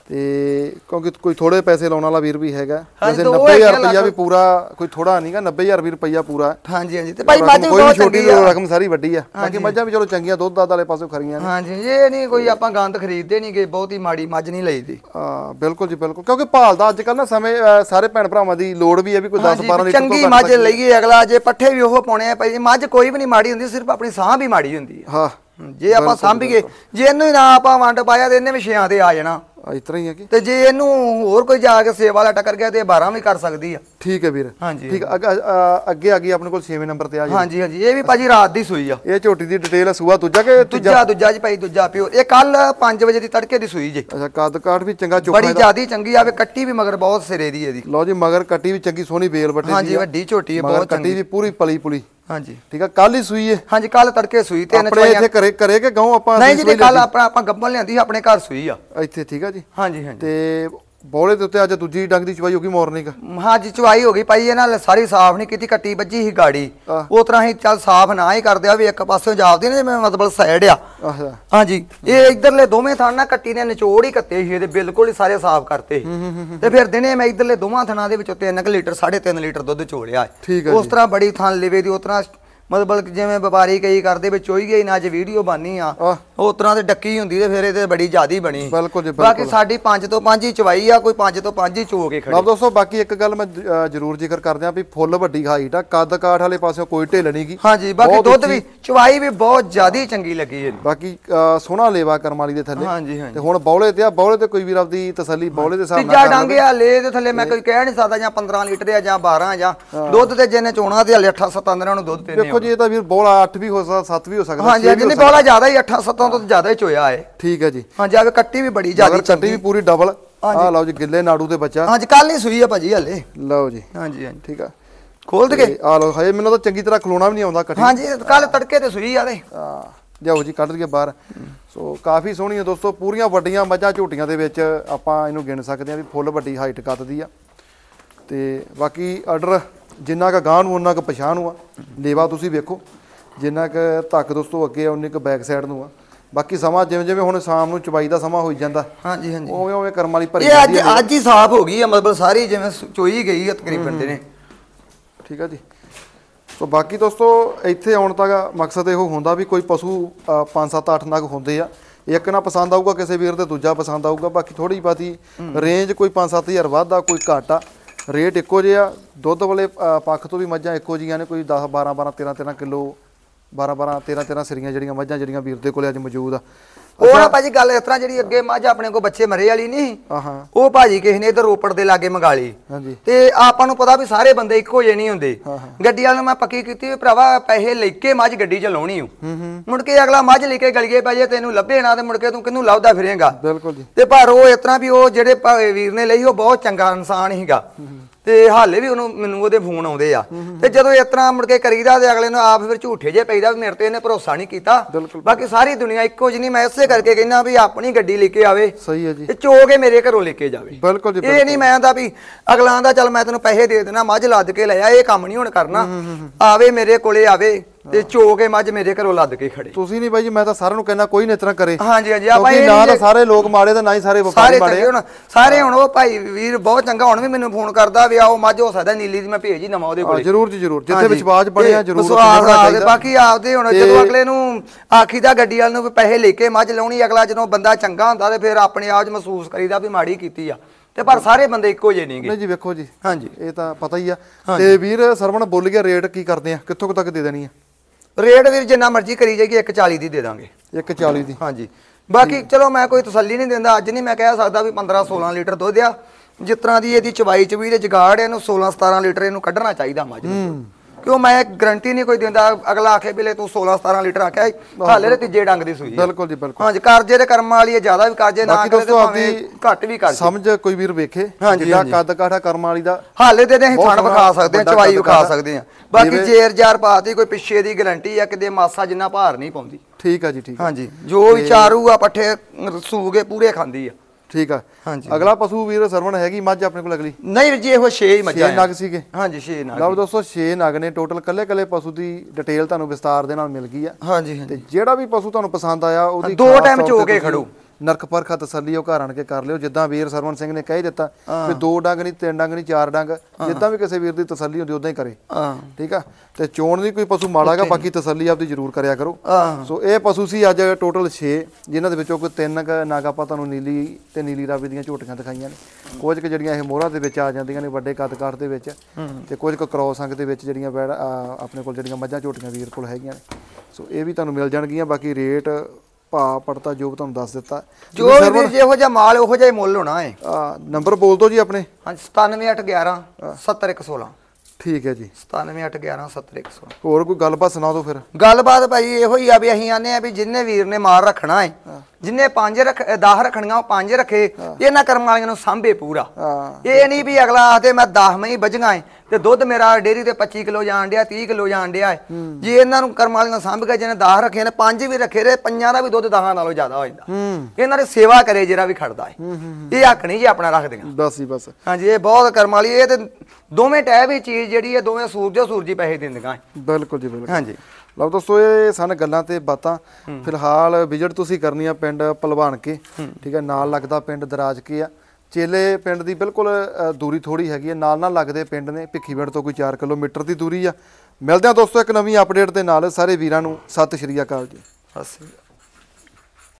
ਤੇ ਕਿਉਂਕਿ ਕੋਈ ਥੋੜੇ ਪੈਸੇ ਲਾਉਣ ਵਾਲਾ ਵੀਰ ਵੀ ਹੈਗਾ ਵੈਸੇ 90000 ਰੁਪਇਆ ਵੀ ਪੂਰਾ ਕੋਈ ਥੋੜਾ ਨਹੀਂਗਾ 90000 ਵੀ ਰੁਪਇਆ ਪੂਰਾ ਹਾਂਜੀ ਹਾਂਜੀ ਤੇ ਭਾਈ ਮੱਝ ਬਹੁਤ ਛੋਟੀ ਰਕਮ ਸਾਰੀ ਵੱਡੀ ਆ ਬਾਕੀ ਮੱਝਾਂ ਵੀ ਚਲੋ ਚੰਗੀਆਂ ਦੁੱਧ ਦਾਦ ਵਾਲੇ ਪਾਸੋਂ ਖਰੀਆਂ ਨੇ ਹਾਂਜੀ ਇਹ ਨਹੀਂ ਕੋਈ ਆਪਾਂ ਗੰਦ ਖਰੀਦਦੇ ਨਹੀਂਗੇ ਬਹੁਤੀ ਮਾੜੀ ਮੱਝ ਨਹੀਂ ਲਈਦੀ ਹਾਂ ਬਿਲਕੁਲ ਜੀ ਬਿਲਕੁਲ ਕਿਉਂਕਿ ਭਾਲ ਦਾ ਅੱਜ ਕੱਲ ਨਾ ਸਮੇਂ ਸਾਰੇ ਭੈਣ ਭਰਾਵਾਂ ਦੀ ਲੋੜ ਵੀ ਹੈ ਵੀ ਕੋਈ 10 12 ਲੀਟਰ ਚੰਗੀ ਮੱਝ ਲਈਏ ਅਗਲਾ ਜੇ ਪੱਠੇ ਵੀ ਉਹ ਪਾਉਣੇ ਆ ਭਾਈ ਮੱਝ ਕੋਈ ਵੀ ਨਹੀਂ ਮਾੜੀ ਹੁੰਦੀ ਸਿਰਫ ਆਪਣੀ ਸਾਹ ਵੀ ਮਾੜੀ ਹੁੰਦੀ ਆ ਹਾਂ ਜੇ ਆਪਾਂ ਸਾਂਭੀਏ ਜੇ ਇਹਨੂੰ ਹੀ ਨਾ ਆਪਾਂ ਵੰਡ ਪਾਇਆ ਤੇ ਇਹਨੇ ਵੀ 6 ਤੇ ਆ ਜਾਣਾ ਇਸ ਤਰ੍ਹਾਂ ਹੀ ਹੈ ਕਿ ਤੇ ਜੇ ਇਹਨੂੰ ਹੋਰ ਕੋਈ ਜਾ ਕੇ ਸੇਵਾ ਵਾਲਾ ਟੱਕਰ ਗਿਆ ਤੇ 12 ਵੀ ਕਰ ਸਕਦੀ ਆ ਠੀਕ ਹੈ ਵੀਰ ਹਾਂਜੀ ਠੀਕ ਅੱਗੇ ਆ ਗਈ ਆਪਣੇ ਕੋਲ 6ਵੇਂ ਨੰਬਰ ਤੇ ਆ ਜੀ ਹਾਂਜੀ ਹਾਂਜੀ ਇਹ ਵੀ ਭਾਜੀ ਰਾਤ ਦੀ ਸੂਈ ਆ ਇਹ ਝੋਟੀ ਦੀ ਡਿਟੇਲ ਸੂਆ ਦੂਜਾ ਕਿ ਦੂਜਾ ਜੀ ਭਾਈ ਦੂਜਾ ਪਿਓ ਇਹ ਕੱਲ 5 ਵਜੇ ਦੀ ਤੜਕੇ ਦੀ ਸੂਈ ਜੀ ਅੱਛਾ ਕੱਦ ਕਾਠ ਵੀ ਚੰਗਾ ਚੋਖਾ ਬੜੀ ਜ਼ਿਆਦੀ ਚੰਗੀ ਆਵੇ ਕੱਟੀ ਵੀ ਮਗਰ ਬਹੁਤ ਸਿਰੇ ਦੀ ਇਹਦੀ ਲਓ ਜੀ ਮਗਰ ਕੱਟੀ ਵੀ ਚੰਗੀ ਸੋਹਣੀ ਬੇਲ ਵੱਟੀ ਹਾਂਜੀ ਵੱਡੀ ਝੋਟੀ ਹੈ ਬਹੁਤ ਕੱਟੀ ਵੀ ਪੂਰੀ ਪਲੀ ਪੁਲੀ ਹਾਂਜੀ ਠੀਕ ਆ ਕੱਲ ਹੀ ਸੂਈ ਹੈ ਹਾਂਜੀ ਕੱਲ ਤੜਕੇ ਸੂਈ ਤੇ ਆਪਣੇ ਇੱਥੇ ਘਰੇ ਕਿ ਗਾਉਂ ਆਪਾਂ ਨਹੀਂ ਜੀ ਕੱਲ ਆਪਾਂ ਗੱਬਲ ਲਿਆਂਦੀ ਆਪਣੇ ਘਰ ਸੂਈ ਆ ਇੱਥੇ ਠੀਕ ਆ ਜੀ ਹਾਂਜੀ ਹਾਂਜੀ ਤੇ ਬੋਲੇ ਦੇ ਉੱਤੇ ਅੱਜ ਦੂਜੀ ਡੰਗ ਦੀ ਚਵਾਈ ਹੋ ਗਈ ਮਾਰਨਿੰਗ ਹਾਂਜੀ ਚਵਾਈ ਹੋ ਗਈ ਭਾਈ ਇਹ ਨਾਲ ਸਾਰੀ ਸਾਫ਼ ਨਹੀਂ ਕੀਤੀ ਕੱਟੀ ਵੱਜੀ ਸੀ ਗਾੜੀ ਉਹ ਤਰ੍ਹਾਂ ਹੀ ਚੱਲ ਸਾਫ਼ ਨਾ ਹੀ ਕਰਦੇ ਆ ਵੀ ਇੱਕ ਪਾਸੇ ਜਾਪਦੀ ਨੇ ਮਤਲਬ ਸਾਈਡ ਆ ਹਾਂਜੀ ਇਹ ਇਧਰਲੇ ਦੋਵੇਂ ਥਾਂ ਨਾ ਕੱਟੀ ਨੇ ਨਿਚੋੜ ਹੀ ਕੱਤੇ ਸੀ ਇਹਦੇ ਬਿਲਕੁਲ ਹੀ ਸਾਰੇ ਸਾਫ਼ ਕਰਤੇ ਤੇ ਫਿਰ ਦਿਨੇ ਮੈਂ ਇਧਰਲੇ ਦੋਵਾਂ ਥਾਂ ਦੇ ਵਿੱਚੋਂ 3 ਲੀਟਰ 3.5 ਲੀਟਰ ਦੁੱਧ ਚੋੜਿਆ ਉਸ ਤਰ੍ਹਾਂ ਬੜੀ ਥਾਂ ਲਿਵੇ ਦੀ ਉਸ ਤਰ੍ਹਾਂ ਮਤਲਬ ਜਿਵੇਂ ਵਪਾਰੀ ਕਈ ਕਰਦੇ ਵਿੱਚ ਚੋਈ ਗਈ ਨਾ ਅੱਜ ਵੀਡੀਓ ਬਾਨੀ ਆ ਉਹ ਤਰ੍ਹਾਂ ਤੇ ਡੱਕੀ ਹੁੰਦੀ ਤੇ ਫਿਰ ਇਹਦੇ ਬੜੀ ਜ਼ਿਆਦੀ ਬਣੀ ਬਾਕੀ ਸਾਡੀ 5 ਤੋਂ 5 ਹੀ ਚਵਾਈ ਆ ਕੋਈ 5 ਤੋਂ 5 ਹੀ ਚੋ ਕੇ ਖੜੀ ਦੋਸਤੋ ਬਾਕੀ ਇੱਕ ਗੱਲ ਮੈਂ ਜ਼ਰੂਰ ਜ਼ਿਕਰ ਕਰਦੇ ਆ ਵੀ ਫੁੱਲ ਵੱਡੀ ਹਾਈਟ ਆ ਕੱਦ ਕਾਠ ਵਾਲੇ ਪਾਸਿਓਂ ਕੋਈ ਢਿੱਲ ਨਹੀਂਗੀ ਹਾਂਜੀ ਬਾਕੀ ਦੁੱਧ ਵੀ ਚਵਾਈ ਵੀ ਬਹੁਤ ਜ਼ਿਆਦੀ ਚੰਗੀ ਲੱਗੀ ਹੈ ਬਾਕੀ ਸੋਹਣਾ ਲੇਵਾ ਕਰਮ ਵਾਲੀ ਦੇ ਥੱਲੇ ਹਾਂਜੀ ਹਾਂਜੀ ਤੇ ਹੁਣ ਬੌਲੇ ਤੇ ਕੋਈ ਵੀਰ ਆਪਦੀ ਤਸੱਲੀ ਬੌਲੇ ਦੇ ਹਿਸਾਬ ਨਾਲ ਤੀਜਾ ਡੰਗ ਆ ਲੈ ਦੇ ਥੱਲੇ ਮੈਂ ਕੋਈ ਕਹਿ ਨਹੀਂ ਸਕਦਾ ਜਾਂ 15 ਲੀਟਰ ਆ ਜਾਂ 12 ਜਾਂ ਦੁੱਧ ਤੇ ਜਿਹਨੇ ਚੋਣਾ ਤੇ ਹਲੇ 8-7 ਦਿਨਾਂ ਨੂੰ ਦੁੱਧ ਦੇਣੇ ਦੇਖੋ ਜੀ ਇਹ ਤਾਂ ਵੀਰ ਬੌਲਾ 8 ਵੀ ਹੋ ਸਕਦਾ 7 ਵੀ ਹੋ ਸਕਦਾ ਹਾਂਜੀ ਹਾਂਜੀ ਨਹੀਂ ਬੌਲਾ ਜ਼ਿਆਦਾ ਹੀ 8-7 ਤੋਂ ਜ਼ਿਆਦਾ ਹੀ ਚੋਇਆ ਹੈ ਠੀਕ ਹੈ ਜੀ ਹਾਂਜੀ ਆਵੇ ਕੱਟੀ ਵੀ ਬੜੀ ਜ਼ਿਆਦੀ ਕੱਟੀ ਵੀ ਪੂਰੀ ਡਬਲ ਆ ਲਓ ਜੀ ਗਿੱਲੇ ਨਾੜੂ ਦੇ ਬੱਚਾ ਹਾਂਜੀ ਕੱਲ ਹੀ ਸੂਈ ਆ ਭਾਜੀ ਹਲੇ ਲਓ ਜੀ ਹਾਂਜੀ ਹਾਂਜੀ ਠੀਕ ਆ ਖੋਲ ਦੇ ਆ ਲਓ ਹਜੇ ਮੈਨੂੰ ਤਾਂ ਚੰਗੀ ਤਰ੍ਹਾਂ ਖਲੋਣਾ ਵੀ ਨਹੀਂ ਆਉਂਦਾ ਕੱਟੀ ਹਾਂਜੀ ਕੱਲ ਤੜਕੇ ਤੇ ਸੂਈ ਆ ਤੇ ਜਾਓ ਜੀ ਕੱਢ ਲਈਏ ਬਾਹਰ ਸੋ ਕਾਫੀ ਸੋਹਣੀ ਹੈ ਦੋਸਤੋ ਪੂਰੀਆਂ ਵੱਡੀਆਂ ਮੱਝਾਂ ਝੋਟੀਆਂ ਦੇ ਵਿੱਚ ਆਪਾਂ ਇਹਨੂੰ ਗਿਣ ਸਕਦੇ ਹਾਂ ਵੀ ਫੁੱਲ ਵੱਡੀ ਹਾਈਟ ਕੱਦ ਦੀ ਆ ਤੇ ਬਾਕੀ ਆਰਡਰ ਜਿੰਨਾ ਕੁ ਗਾਂ ਨੂੰ ਉਹਨਾਂ ਕੁ ਪਛਾਣ ਨੂੰ ਆ ਲੇਵਾ ਤੁਸੀਂ ਵੇਖੋ ਜਿੰਨਾ ਕੁ ਧੱਕ ਦੋਸਤੋ ਅੱਗੇ ਆ ਉਨੀ ਕੁ ਬੈਕ ਸਾਈਡ ਨੂੰ ਆ ਬਾਕੀ ਸਮਾਂ ਜਿਵੇਂ ਜਿਵੇਂ ਹੁਣ ਸ਼ਾਮ ਨੂੰ ਚਵਾਈ ਦਾ ਸਮਾਂ ਹੋਈ ਜਾਂਦਾ ਹਾਂਜੀ ਹਾਂਜੀ ਉਵੇਂ ਉਵੇਂ ਕਰਮ ਵਾਲੀ ਭਰੀ ਜਾਂਦੀ ਹੈ ਅੱਜ ਹੀ ਸਾਫ਼ ਹੋ ਗਈ ਆ ਮਤਲਬ ਸਾਰੀ ਜਿਵੇਂ ਚੋਈ ਗਈ ਆ ਤਕਰੀਬਨ ਦੇ ਨੇ ਠੀਕ ਆ ਜੀ ਸੋ ਬਾਕੀ ਦੋਸਤੋ ਇੱਥੇ ਆਉਣ ਤੱਕ ਮਕਸਦ ਇਹੋ ਹੁੰਦਾ ਵੀ ਕੋਈ ਪਸ਼ੂ 5 7 8 ਨਗ ਹੁੰਦੇ ਆ ਇੱਕ ਨਾ ਪਸੰਦ ਆਊਗਾ ਕਿਸੇ ਵੀਰ ਤੇ ਦੂਜਾ ਪਸੰਦ ਆਊਗਾ ਬਾਕੀ ਥੋੜੀ ਬਾਤੀ ਰੇਂਜ ਕੋਈ 5-7000 ਵੱਧਦਾ ਕੋਈ ਘੱਟ ਆ ਰੇਟ ਇੱਕੋ ਜਿਹਾ ਦੁੱਧ ਵਾਲੇ ਪੱਖ ਤੋਂ ਵੀ ਮੱਝਾਂ ਇੱਕੋ ਜਿਹੀਆਂ ਨੇ ਕੋਈ 10 12 12 13 13 ਕਿਲੋ 12 12 13 13 ਸਿਰੀਆਂ ਜਿਹੜੀਆਂ ਮੱਝਾਂ ਜਿਹੜੀਆਂ ਵੀਰ ਦੇ ਕੋਲੇ ਅੱਜ ਮੌਜੂਦ ਆ ਉਹ ਨਾ ਭਾਜੀ ਗੱਲ ਇਸ ਤਰ੍ਹਾਂ ਜਿਹੜੀ ਅੱਗੇ ਮੱਝ ਆਪਣੇ ਕੋਲ ਬੱਚੇ ਮਰੇ ਵਾਲੀ ਨਹੀਂ ਉਹ ਭਾਜੀ ਕਿਸੇ ਨੇ ਇਧਰ ਰੋਪੜ ਦੇ ਲਾਗੇ ਮੰਗਾ ਲਈ ਤੇ ਆਪਾਂ ਨੂੰ ਪਤਾ ਵੀ ਸਾਰੇ ਬੰਦੇ ਇੱਕੋ ਜਿਹੇ ਨਹੀਂ ਹੁੰਦੇ ਗੱਡੀ ਵਾਲੇ ਨੂੰ ਮੈਂ ਪੱਕੀ ਕੀਤੀ ਵੀ ਭਰਾਵਾ ਪੈਸੇ ਲੈ ਕੇ ਮੱਝ ਗੱਡੀ ਚ ਲਾਉਣੀ ਮੁੜ ਕੇ ਅਗਲਾ ਮੱਝ ਲੈ ਕੇ ਗਲੀਏ ਪੈ ਜੇ ਤੈਨੂੰ ਲੱਭੇ ਨਾ ਤੇ ਮੁੜ ਕੇ ਤੂੰ ਕਿਹਨੂੰ ਲੱਭਦਾ ਫਿਰੇਗਾ ਬਿਲਕੁਲ ਜੀ ਤੇ ਪਰ ਉਹ ਇਸ ਤਰ੍ਹਾਂ ਵੀ ਉਹ ਜਿਹੜੇ ਵੀਰ ਨੇ ਲਈ ਉਹ ਬਹੁਤ ਚੰਗਾ ਇਨਸਾਨ ਸੀਗਾ ਤੇ ਹਾਲੇ ਵੀ ਮੈਨੂੰ ਉਹਦੇ ਫੋਨ ਆਉਂਦੇ ਆ ਤੇ ਜਦੋਂ ਇਸ ਤਰ੍ਹਾਂ ਮੁੜ ਕੇ ਕਰੀਦਾ ਤੇ ਅਗਲੇ ਨੂੰ ਆਪ ਫਿਰ ਝੂਠੇ ਜੇ ਪਈਦਾ ਵੀ ਮੇਰੇ ਤੇ ਇਹਨੇ ਭਰੋਸਾ ਨਹੀਂ ਕੀਤਾ ਬਾਕੀ ਸਾਰੀ ਦੁਨੀਆ ਇੱਕੋ ਜਿਹੀ ਨਹੀਂ ਮੈਂ ਇਸੇ ਕਰਕੇ ਕਹਿੰਦਾ ਵੀ ਆਪਣੀ ਗੱਡੀ ਲੈ ਕੇ ਆਵੇ ਸਹੀ ਹੈ ਜੀ ਤੇ ਚੋ ਕੇ ਮੇਰੇ ਘਰੋਂ ਲੈ ਕੇ ਜਾਵੇ ਬਿਲਕੁਲ ਜੀ ਇਹ ਨਹੀਂ ਮੈਂ ਆਂਦਾ ਵੀ ਅਗਲਾ ਆਂਦਾ ਚੱਲ ਮੈਂ ਤੈਨੂੰ ਪੈਸੇ ਦੇ ਦੇਣਾ ਮੱਝ ਲੱਦ ਕੇ ਲੈ ਆ ਇਹ ਕੰਮ ਨਹੀਂ ਹੁਣ ਕਰਨਾ ਆਵੇ ਮੇਰੇ ਕੋਲੇ ਆਵੇ ਤੇ ਚੋ ਕੇ ਮੱਝ ਮੇਰੇ ਘਰੋਂ ਲੱਦ ਕੇ ਖੜੇ ਤੁਸੀਂ ਨਹੀਂ ਬਾਈ ਜੀ ਮੈਂ ਤਾਂ ਸਾਰਿਆਂ ਨੂੰ ਕਹਿੰਦਾ ਕੋਈ ਨਹੀਂ ਇਸ ਤਰ੍ਹਾਂ ਕਰੇ ਹਾਂਜੀ ਹਾਂਜੀ ਆਪਾਂ ਨਾ ਤਾਂ ਸਾਰੇ ਲੋਕ ਮਾੜੇ ਤੇ ਨਾ ਹੀ ਸਾਰੇ ਵਪਾਰੀ ਮਾੜੇ ਸਾਰੇ ਹੁਣ ਉਹ ਭਾਈ ਵੀਰ ਬਹੁਤ ਚੰਗਾ ਹੁਣ ਵੀ ਮੈਨੂੰ ਫੋਨ ਕਰਦਾ ਵੀ ਆਓ ਮੱਝ ਹੋ ਸਕਦਾ ਨੀਲੀ ਦੀ ਮੈਂ ਭੇਜ ਹੀ ਨਵਾਂ ਉਹਦੇ ਕੋਲੇ ਜਰੂਰ ਜੀ ਜਰੂਰ ਜਿੱਥੇ ਵਿਸ਼ਵਾਸ ਬਣਿਆ ਜਰੂਰ ਬਾਕੀ ਆਪਦੇ ਹੁਣ ਜਦੋਂ ਅਗਲੇ ਨੂੰ ਆਖੀਦਾ ਗੱਡੀ ਵਾਲ ਨੂੰ ਵੀ ਪੈਸੇ ਲੈ ਕੇ ਮੱਝ ਲਾਉਣੀ ਅਗਲਾ ਜਦੋਂ ਬੰਦਾ ਚੰਗਾ ਹੁੰਦਾ ਤੇ ਫਿਰ ਆਪਣੇ ਆਪ ਮਹਿਸੂਸ ਕਰੀਦਾ ਵੀ ਮਾੜੀ ਕੀਤੀ ਆ ਤੇ ਪਰ ਸਾਰੇ ਬੰਦੇ ਇੱਕੋ ਜਿਹੇ ਨਹੀਂਗੇ ਨਹੀਂ ਜੀ ਵੇਖੋ ਜੀ ਹਾਂਜੀ ਇਹ ਤਾਂ ਪਤਾ ਹੀ ਆ ਤੇ ਵੀਰ ਸਰਵਣ ਬੋਲ ਗਿਆ ਰੇਟ ਕੀ ਕਰਦੇ ਆ ਕਿੱਥੋਂ ਤੱਕ ਦੇ ਦੇਣੀ ਆ ਰੇਟ ਵੀਰ ਜਿੰਨਾ ਮਰਜ਼ੀ ਕਰੀ ਜਾਈਏ 140 ਦੀ ਦੇ ਦਾਂਗੇ 140 ਦੀ ਹਾਂਜੀ ਬਾਕੀ ਚਲੋ ਮੈਂ ਕੋਈ ਤਸੱਲੀ ਨਹੀਂ ਦਿੰਦਾ ਅੱਜ ਨਹੀਂ ਮੈਂ ਕਹਿ ਸਕਦਾ ਵੀ 15-16 ਲੀਟਰ ਦੁੱਧ ਆ ਜਿਸ ਤਰ੍ਹਾਂ ਦੀ ਇਹਦੀ ਚਵਾਈ ਚਵੀ ਦੇ ਜਗਾੜ ਇਹਨੂੰ 16-17 ਲੀਟਰ ਇਹਨੂੰ ਕੱਢਣਾ ਚਾਹੀਦਾ ਮੱਝ ਨੂੰ ਕਿਉਂ ਮੈਂ ਗਰੰਟੀ ਨਹੀਂ ਕੋਈ ਦਿੰਦਾ ਅਗਲਾ ਆਖੇ ਬਿਲੇ ਤੂੰ 16-17 ਲੀਟਰ ਆਖਿਆ ਹਾਲੇ ਤੇ ਤੀਜੇ ਡੰਗ ਦੀ ਸੂਈ ਬਿਲਕੁਲ ਜੀ ਬਿਲਕੁਲ ਹਾਂਜੀ ਕਰਜੇ ਦੇ ਕਰਮ ਵਾਲੀ ਹੈ ਜ਼ਿਆਦਾ ਵੀ ਕਰਜੇ ਨਾ ਕਰੇ ਤੇ ਭਾਵੇਂ ਘੱਟ ਵੀ ਕਰ ਸਮਝ ਕੋਈ ਵੀਰ ਵੇਖੇ ਜਿਹੜਾ ਕੱਦ ਕਾਠਾ ਕਰਮ ਵਾਲੀ ਦਾ ਹਾਲੇ ਤੇ ਅਸੀਂ ਥਣ ਵਿਖਾ ਸਕਦੇ ਹਾਂ ਚਵਾਈ ਵਿਖਾ ਸਕਦੇ ਹਾਂ ਬਾਕੀ ਜੇਰ ਜਾਰ ਪਾਤੀ ਕੋਈ ਪਿੱਛੇ ਦੀ ਗਰੰਟੀ ਆ ਕਿਤੇ ਮਾਸਾ ਜਿੰਨਾ ਭਾਰ ਨਹੀਂ ਪਾਉਂਦੀ ਠੀਕ ਆ ਜੀ ਠੀਕ ਹਾਂਜੀ ਜੋ ਵਿਚਾਰੂ ਆ ਪੱਠੇ ਸੂਗੇ ਪੂਰੇ ਖਾਂਦੀ ਆ ਠੀਕ ਆ ਹਾਂਜੀ ਅਗਲਾ ਪਸ਼ੂ ਵੀਰ ਸਰਵਣ ਹੈਗੀ ਮੱਝ ਆਪਣੇ ਕੋਲ ਅਗਲੀ ਨਹੀਂ ਜੀ ਇਹੋ 6 ਹੀ ਮੱਝਾਂ 6 ਨਗ ਸੀਗੇ ਹਾਂਜੀ 6 ਨਗ ਲਓ ਦੋਸਤੋ 6 ਨਗ ਨੇ ਟੋਟਲ ਕੱਲੇ ਪਸ਼ੂ ਦੀ ਡਿਟੇਲ ਤੁਹਾਨੂੰ ਵਿਸਤਾਰ ਦੇ ਨਾਲ ਮਿਲ ਗਈ ਆ ਹਾਂਜੀ ਤੇ ਜਿਹੜਾ ਵੀ ਪਸ਼ੂ ਤੁਹਾਨੂੰ ਪਸੰਦ ਆਇਆ ਉਹਦੀ ਦੋ ਟਾਈਮ ਚੋ ਕੇ ਖੜੂ ਨਰਕ ਪਰਖਾ ਤਸੱਲੀ ਉਹ ਘਰ ਆਣ ਕੇ ਕਰ ਲਿਓ ਜਿੱਦਾਂ ਵੀਰ ਸਰਵਣ ਸਿੰਘ ਨੇ ਕਹਿ ਦਿੱਤਾ ਵੀ 2 ਡੰਗ ਨਹੀਂ 3 ਡੰਗ ਨਹੀਂ 4 ਡੰਗ ਜਿੱਦਾਂ ਵੀ ਕਿਸੇ ਵੀਰ ਦੀ ਤਸੱਲੀ ਹੁੰਦੀ ਉਦਾਂ ਹੀ ਕਰੇ ਠੀਕ ਆ ਤੇ ਚੋਣ ਦੀ ਕੋਈ ਪਸ਼ੂ ਮਾੜਾਗਾ ਬਾਕੀ ਤਸੱਲੀ ਆਪਦੀ ਜ਼ਰੂਰ ਕਰਿਆ ਕਰੋ ਸੋ ਇਹ ਪਸ਼ੂ ਸੀ ਅੱਜ ਟੋਟਲ 6 ਜਿਨ੍ਹਾਂ ਦੇ ਵਿੱਚੋਂ ਕੋਈ 3 ਨਾਗ ਆਪਾਂ ਤੁਹਾਨੂੰ ਨੀਲੀ ਤੇ ਨੀਲੀ ਰਾਵੀ ਦੀਆਂ ਝੋਟੀਆਂ ਦਿਖਾਈਆਂ ਨੇ ਕੁਝ ਕੁ ਜਿਹੜੀਆਂ ਇਹ ਮੋਹਰਾਂ ਦੇ ਵਿੱਚ ਆ ਜਾਂਦੀਆਂ ਨੇ ਵੱਡੇ ਕੱਦ-ਕਾਠ ਦੇ ਵਿੱਚ ਤੇ ਕੁਝ ਕੁ ਕ੍ਰੋਸ ਅੰਗ ਦੇ ਵਿੱਚ ਜਿਹੜੀਆਂ ਆਪਣੇ ਕੋਲ ਜਿਹੜੀਆਂ ਮੱਝਾਂ ਝੋਟੀਆਂ ਵੀਰ ਕੋਲ ਹੈਗੀਆਂ ਨੇ ਸੋ ਇਹ ਵੀ ਤੁਹਾਨੂੰ ਮਿਲ ਜਾਣਗੀਆਂ ਬਾਕੀ ਰੇਟ ਭਾ ਪੜਤਾ ਜੋ ਤੁਹਾਨੂੰ ਦੱਸ ਦਿੱਤਾ ਜੋ ਵੀ ਜਿਹੋ ਜਿਹਾ ਮਾਲ ਉਹੋ ਜਿਹਾ ਮੁੱਲ ਹੋਣਾ ਹੈ ਨੰਬਰ ਬੋਲ ਦਿਓ ਜੀ ਆਪਣੇ ਹਾਂਜੀ 97811 70116 ਠੀਕ ਹੈ ਜੀ 97811 70116 ਹੋਰ ਕੋਈ ਗੱਲਬਾਤ ਸੁਣਾ ਦਿਓ ਫਿਰ ਗੱਲਬਾਤ ਭਾਈ ਇਹੋ ਹੀ ਆ ਵੀ ਅਸੀਂ ਆਨੇ ਆ ਵੀ ਜਿੰਨੇ ਵੀਰ ਨੇ ਮਾਲ ਰੱਖਣਾ ਹੈ ਜਿੰਨੇ 10 ਰੱਖਣੀਆਂ ਉਹ 5 ਰੱਖੇ ਇਹਨਾਂ ਕਰਮ ਵਾਲਿਆਂ ਨੂੰ ਸਾਂਭੇ ਪੂਰਾ ਇਹ ਨਹੀਂ ਵੀ ਅਗਲਾ ਆਖਦੇ ਮੈਂ 10 ਮਹੀਂ ਵੱਝੀਆਂ ਏ ਤੇ ਦੁੱਧ ਮੇਰਾ ਡੇਰੀ ਤੇ 25 ਕਿਲੋ ਜਾਣ ਡਿਆ 30 ਕਿਲੋ ਜਾਣ ਡਿਆ ਜੇ ਇਹਨਾਂ ਨੂੰ ਕਰਮ ਵਾਲਿਆਂ ਸਾਂਭ ਕੇ ਜਿਹਨੇ 10 ਰੱਖੇ ਨੇ 5 ਵੀ ਰੱਖੇ ਰੇ 5 ਦਾ ਵੀ ਦੁੱਧ 10 ਨਾਲੋਂ ਜ਼ਿਆਦਾ ਹੋ ਜਾਂਦਾ ਇਹਨਾਂ ਦੀ ਸੇਵਾ ਕਰੇ ਜਿਹੜਾ ਵੀ ਖੜਦਾ ਹੈ ਇਹ ਹੱਕ ਨਹੀਂ ਜੀ ਆਪਣਾ ਰੱਖਦੀਆਂ ਬਸ ਹੀ ਬਸ ਹਾਂਜੀ ਇਹ ਬਹੁਤ ਕਰਮ ਵਾਲੀ ਇਹ ਤੇ ਦੋਵੇਂ ਟੈਬ ਹੀ ਚੀਜ਼ ਜਿਹੜੀ ਹੈ ਦੋਵੇਂ ਸੂਰਜੀ ਪੈਸੇ ਦਿੰਦੀਆਂ ਬਿਲਕੁਲ ਜੀ ਬਿਲਕੁਲ ਹਾਂਜੀ ਲਓ ਦੋਸਤੋ ਇਹ ਸਨ ਗੱਲਾਂ ਤੇ ਬਾਤਾਂ ਫਿਲਹਾਲ ਵਿਜ਼ਿਟ ਤੁਸੀਂ ਕਰਨੀ ਆ ਪਿੰਡ ਭਲਵਾਨ ਕੇ ਠੀਕ ਹੈ ਨਾਲ ਲੱਗਦਾ ਪਿੰਡ ਦਰਾਜ ਕੇ ਆ ਚੇਲੇ ਪਿੰਡ ਦੀ ਬਿਲਕੁਲ ਦੂਰੀ ਥੋੜੀ ਹੈਗੀ ਹੈ ਨਾਲ ਲੱਗਦੇ ਪਿੰਡ ਨੇ ਭਿੱਖੀਵਿੰਡ ਤੋਂ ਕੋਈ 4 ਕਿਲੋਮੀਟਰ ਦੀ ਦੂਰੀ ਆ ਮਿਲਦੇ ਆ ਦੋਸਤੋ ਇੱਕ ਨਵੀਂ ਅਪਡੇਟ ਦੇ ਨਾਲ ਸਾਰੇ ਵੀਰਾਂ ਨੂੰ ਸਤਿ ਸ਼੍ਰੀ ਅਕਾਲ ਜੀ।